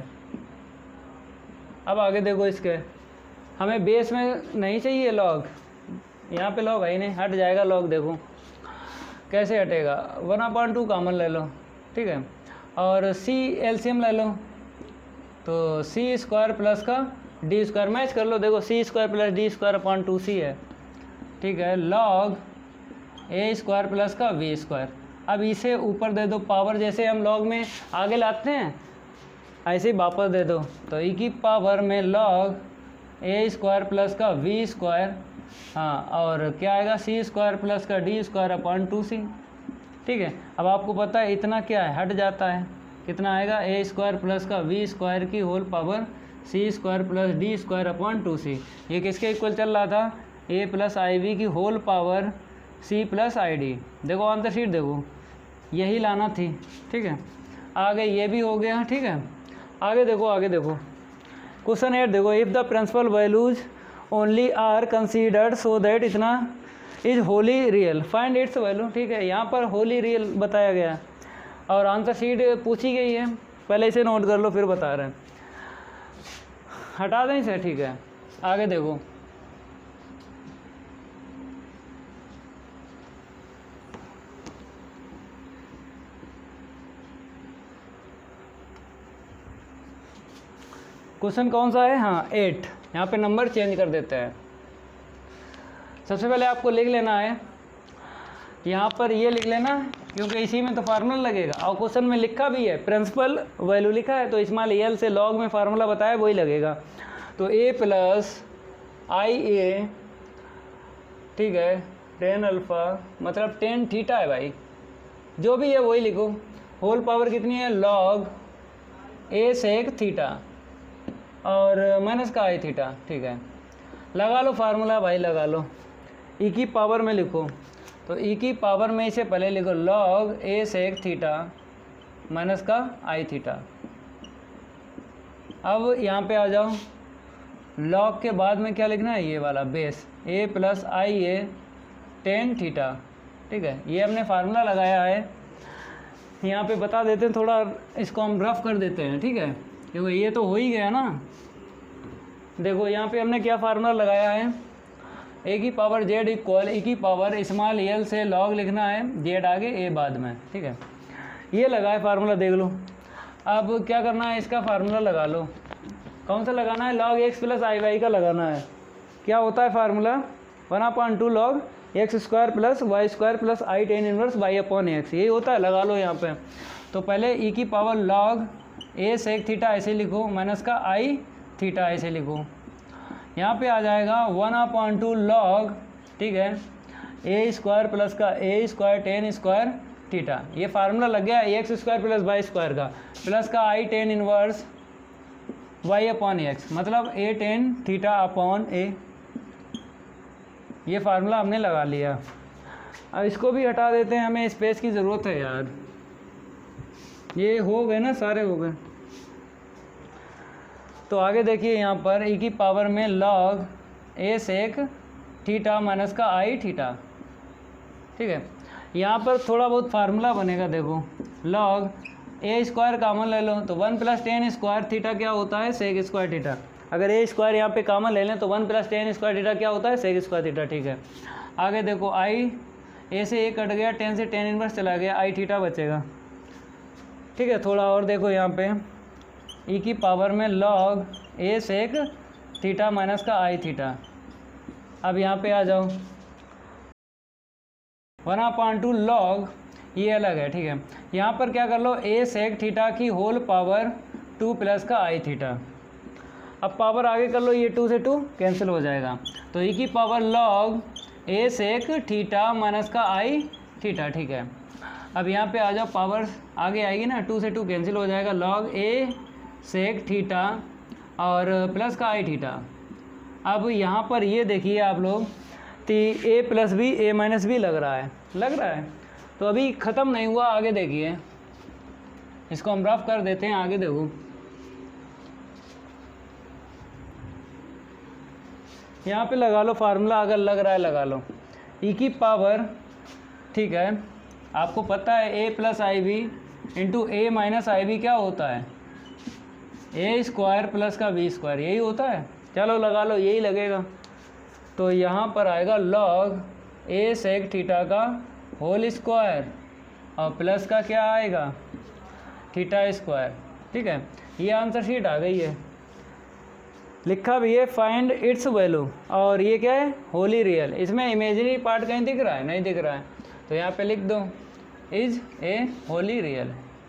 अब आगे देखो, इसके हमें बेस में नहीं चाहिए लॉग, यहाँ पे लॉग है ही नहीं, हट जाएगा लॉग। देखो कैसे हटेगा, वन अपॉन टू कॉमन ले लो, ठीक है, और सी एलसीएम ले लो, तो सी स्क्वायर प्लस का डी स्क्वायर मैच कर लो। देखो C square plus D square upon two C है, ठीक है, लॉग ए स्क्वायर प्लस का वी स्क्वायर। अब इसे ऊपर दे दो पावर, जैसे हम लॉग में आगे लाते हैं ऐसे ही वापस दे दो, तो ई की पावर में लॉग ए स्क्वायर प्लस का वी स्क्वायर, हाँ, और क्या आएगा, सी स्क्वायर प्लस का D square upon two C, ठीक है। अब आपको पता है इतना क्या है, हट जाता है, कितना आएगा, ए स्क्वायर प्लस का वी स्क्वायर की whole power C square plus D square upon two C. ये किसके इक्वल चल रहा था, ए प्लस आई वी की whole power C plus I D. देखो आंसर शीट देखो, यही लाना थी, ठीक है। आगे ये भी हो गया, ठीक है। आगे देखो, आगे देखो क्वेश्चन एट देखो, if the principal values only are considered so that इतना is wholly real, find its value, ठीक है। यहाँ पर होली रियल बताया गया और आंसर शीट पूछी गई है, पहले इसे नोट कर लो फिर बता रहे हैं, हटा दें इसे, ठीक है। आगे देखो, क्वेश्चन कौन सा है, हाँ एट, यहाँ पे नंबर चेंज कर देते हैं। सबसे पहले आपको लिख लेना है, यहाँ पर ये लिख लेना क्योंकि इसी में तो फार्मूला लगेगा और क्वेश्चन में लिखा भी है, प्रिंसिपल वैल्यू लिखा है तो स्मॉल एल से लॉग में फार्मूला बताया वही लगेगा। तो ए प्लस आई ए, ठीक है, टेन अल्फ़ा मतलब टेन थीटा है भाई, जो भी है वही लिखो। होल पावर कितनी है, लॉग ए सेक थीटा और माइनस का आई थीटा, ठीक है। लगा लो फार्मूला भाई, लगा लो। ई की पावर में लिखो, तो ई की पावर में इसे पहले लिखो log A sec theta minus का आई थीटा। अब यहाँ पे आ जाओ, लॉग के बाद में क्या लिखना है, ये वाला base A plus I A tan theta, ठीक है। ये हमने फार्मूला लगाया है, यहाँ पे बता देते हैं, थोड़ा इसको हम रफ कर देते हैं, ठीक है, क्योंकि ये तो हो ही गया ना। देखो यहाँ पे हमने क्या फार्मूला लगाया है, ए की पावर जेड इक्वल ए की पावर स्मॉल एल से लॉग लिखना है, जेड आगे ए बाद में, ठीक है। ये लगा है फार्मूला, देख लो। अब क्या करना है, इसका फार्मूला लगा लो। कौन सा लगाना है, log x plus I Y का लगाना है। क्या होता है formula, one upon two log x square plus Y square plus I tan inverse Y upon X, यही होता है, लगा लो यहाँ पे। तो पहले ई की power log A sec theta ऐसे लिखो माइनस का आई थीटा ऐसे लिखो। यहाँ पे आ जाएगा वन अपॉन टू लॉग, ठीक है, ए स्क्वायर प्लस का A square tan square theta. ये फार्मूला लग गया X square plus Y square का, प्लस का I tan inverse Y upon X, मतलब A tan theta upon A. ये फार्मूला हमने लगा लिया। अब इसको भी हटा देते हैं, हमें स्पेस की ज़रूरत है यार। ये हो गए ना, सारे हो गए। तो आगे देखिए यहाँ पर ई की पावर में log A sec theta minus का आई थीटा, ठीक है। यहाँ पर थोड़ा बहुत फार्मूला बनेगा, देखो लॉग ए स्क्वायर कामन ले लो तो one plus tan square theta क्या होता है, सेक स्क्वायर थीटा। अगर ए स्क्वायर यहाँ पे कामन ले लें तो one plus tan square theta क्या होता है, सेक स्क्वायर थीटा, ठीक है। आगे देखो आई ए से ए कट गया, टेन से टेन इनवर्स चला गया, आई थीटा बचेगा, ठीक है। थोड़ा और देखो यहाँ पे ई की पावर में log A sec theta minus का आई थीटा। अब यहाँ पे आ जाओ, वन अपॉन टू लॉग, ये अलग है, ठीक है। यहाँ पर क्या कर लो, ए सेक थीटा की होल पावर टू प्लस का आई थीटा। अब पावर आगे कर लो, ये टू से टू कैंसिल हो जाएगा, तो ई की power log A sec theta minus का आई थीटा, ठीक है। अब यहाँ पे आ जाओ, पावर आगे आएगी ना, टू से टू कैंसिल हो जाएगा, लॉग ए सेक थीटा और प्लस का आई थीटा। अब यहाँ पर ये देखिए आप लोग, तो A plus B A minus B लग रहा है, लग रहा है। तो अभी ख़त्म नहीं हुआ, आगे देखिए, इसको हम रफ कर देते हैं, आगे देखो। यहाँ पे लगा लो फार्मूला, अगर लग रहा है लगा लो। ई की पावर, ठीक है, आपको पता है A plus I B into A minus I B क्या होता है, ए स्क्वायर प्लस का बी स्क्वायर, यही होता है। चलो लगा लो, यही लगेगा। तो यहाँ पर आएगा लॉग ए सेक थीटा का होल स्क्वायर और प्लस का क्या आएगा, थीटा स्क्वायर, ठीक है। ये आंसर शीट आ गई है, लिखा भी है फाइंड इट्स वैल्यू, और ये क्या है, होली रियल। इसमें इमेजिनरी पार्ट कहीं दिख रहा है, नहीं दिख रहा है, तो यहाँ पे लिख दो इज ए होली रियल,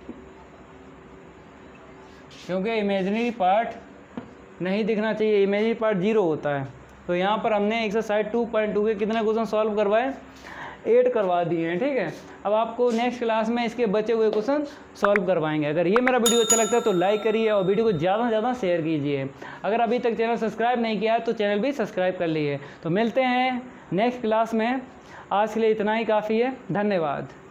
क्योंकि इमेजिनरी पार्ट नहीं दिखना चाहिए, इमेजिनरी पार्ट जीरो होता है। तो यहाँ पर हमने एक्सरसाइज टू पॉइंट टू के कितने क्वेश्चन सॉल्व करवाए, एट करवा दिए हैं, ठीक है। अब आपको नेक्स्ट क्लास में इसके बचे हुए क्वेश्चन सॉल्व करवाएंगे। अगर ये मेरा वीडियो अच्छा लगता है तो लाइक करिए और वीडियो को ज़्यादा से ज़्यादा शेयर कीजिए। अगर अभी तक चैनल सब्सक्राइब नहीं किया है तो चैनल भी सब्सक्राइब कर लीजिए। तो मिलते हैं नेक्स्ट क्लास में, आज के लिए इतना ही काफ़ी है, धन्यवाद।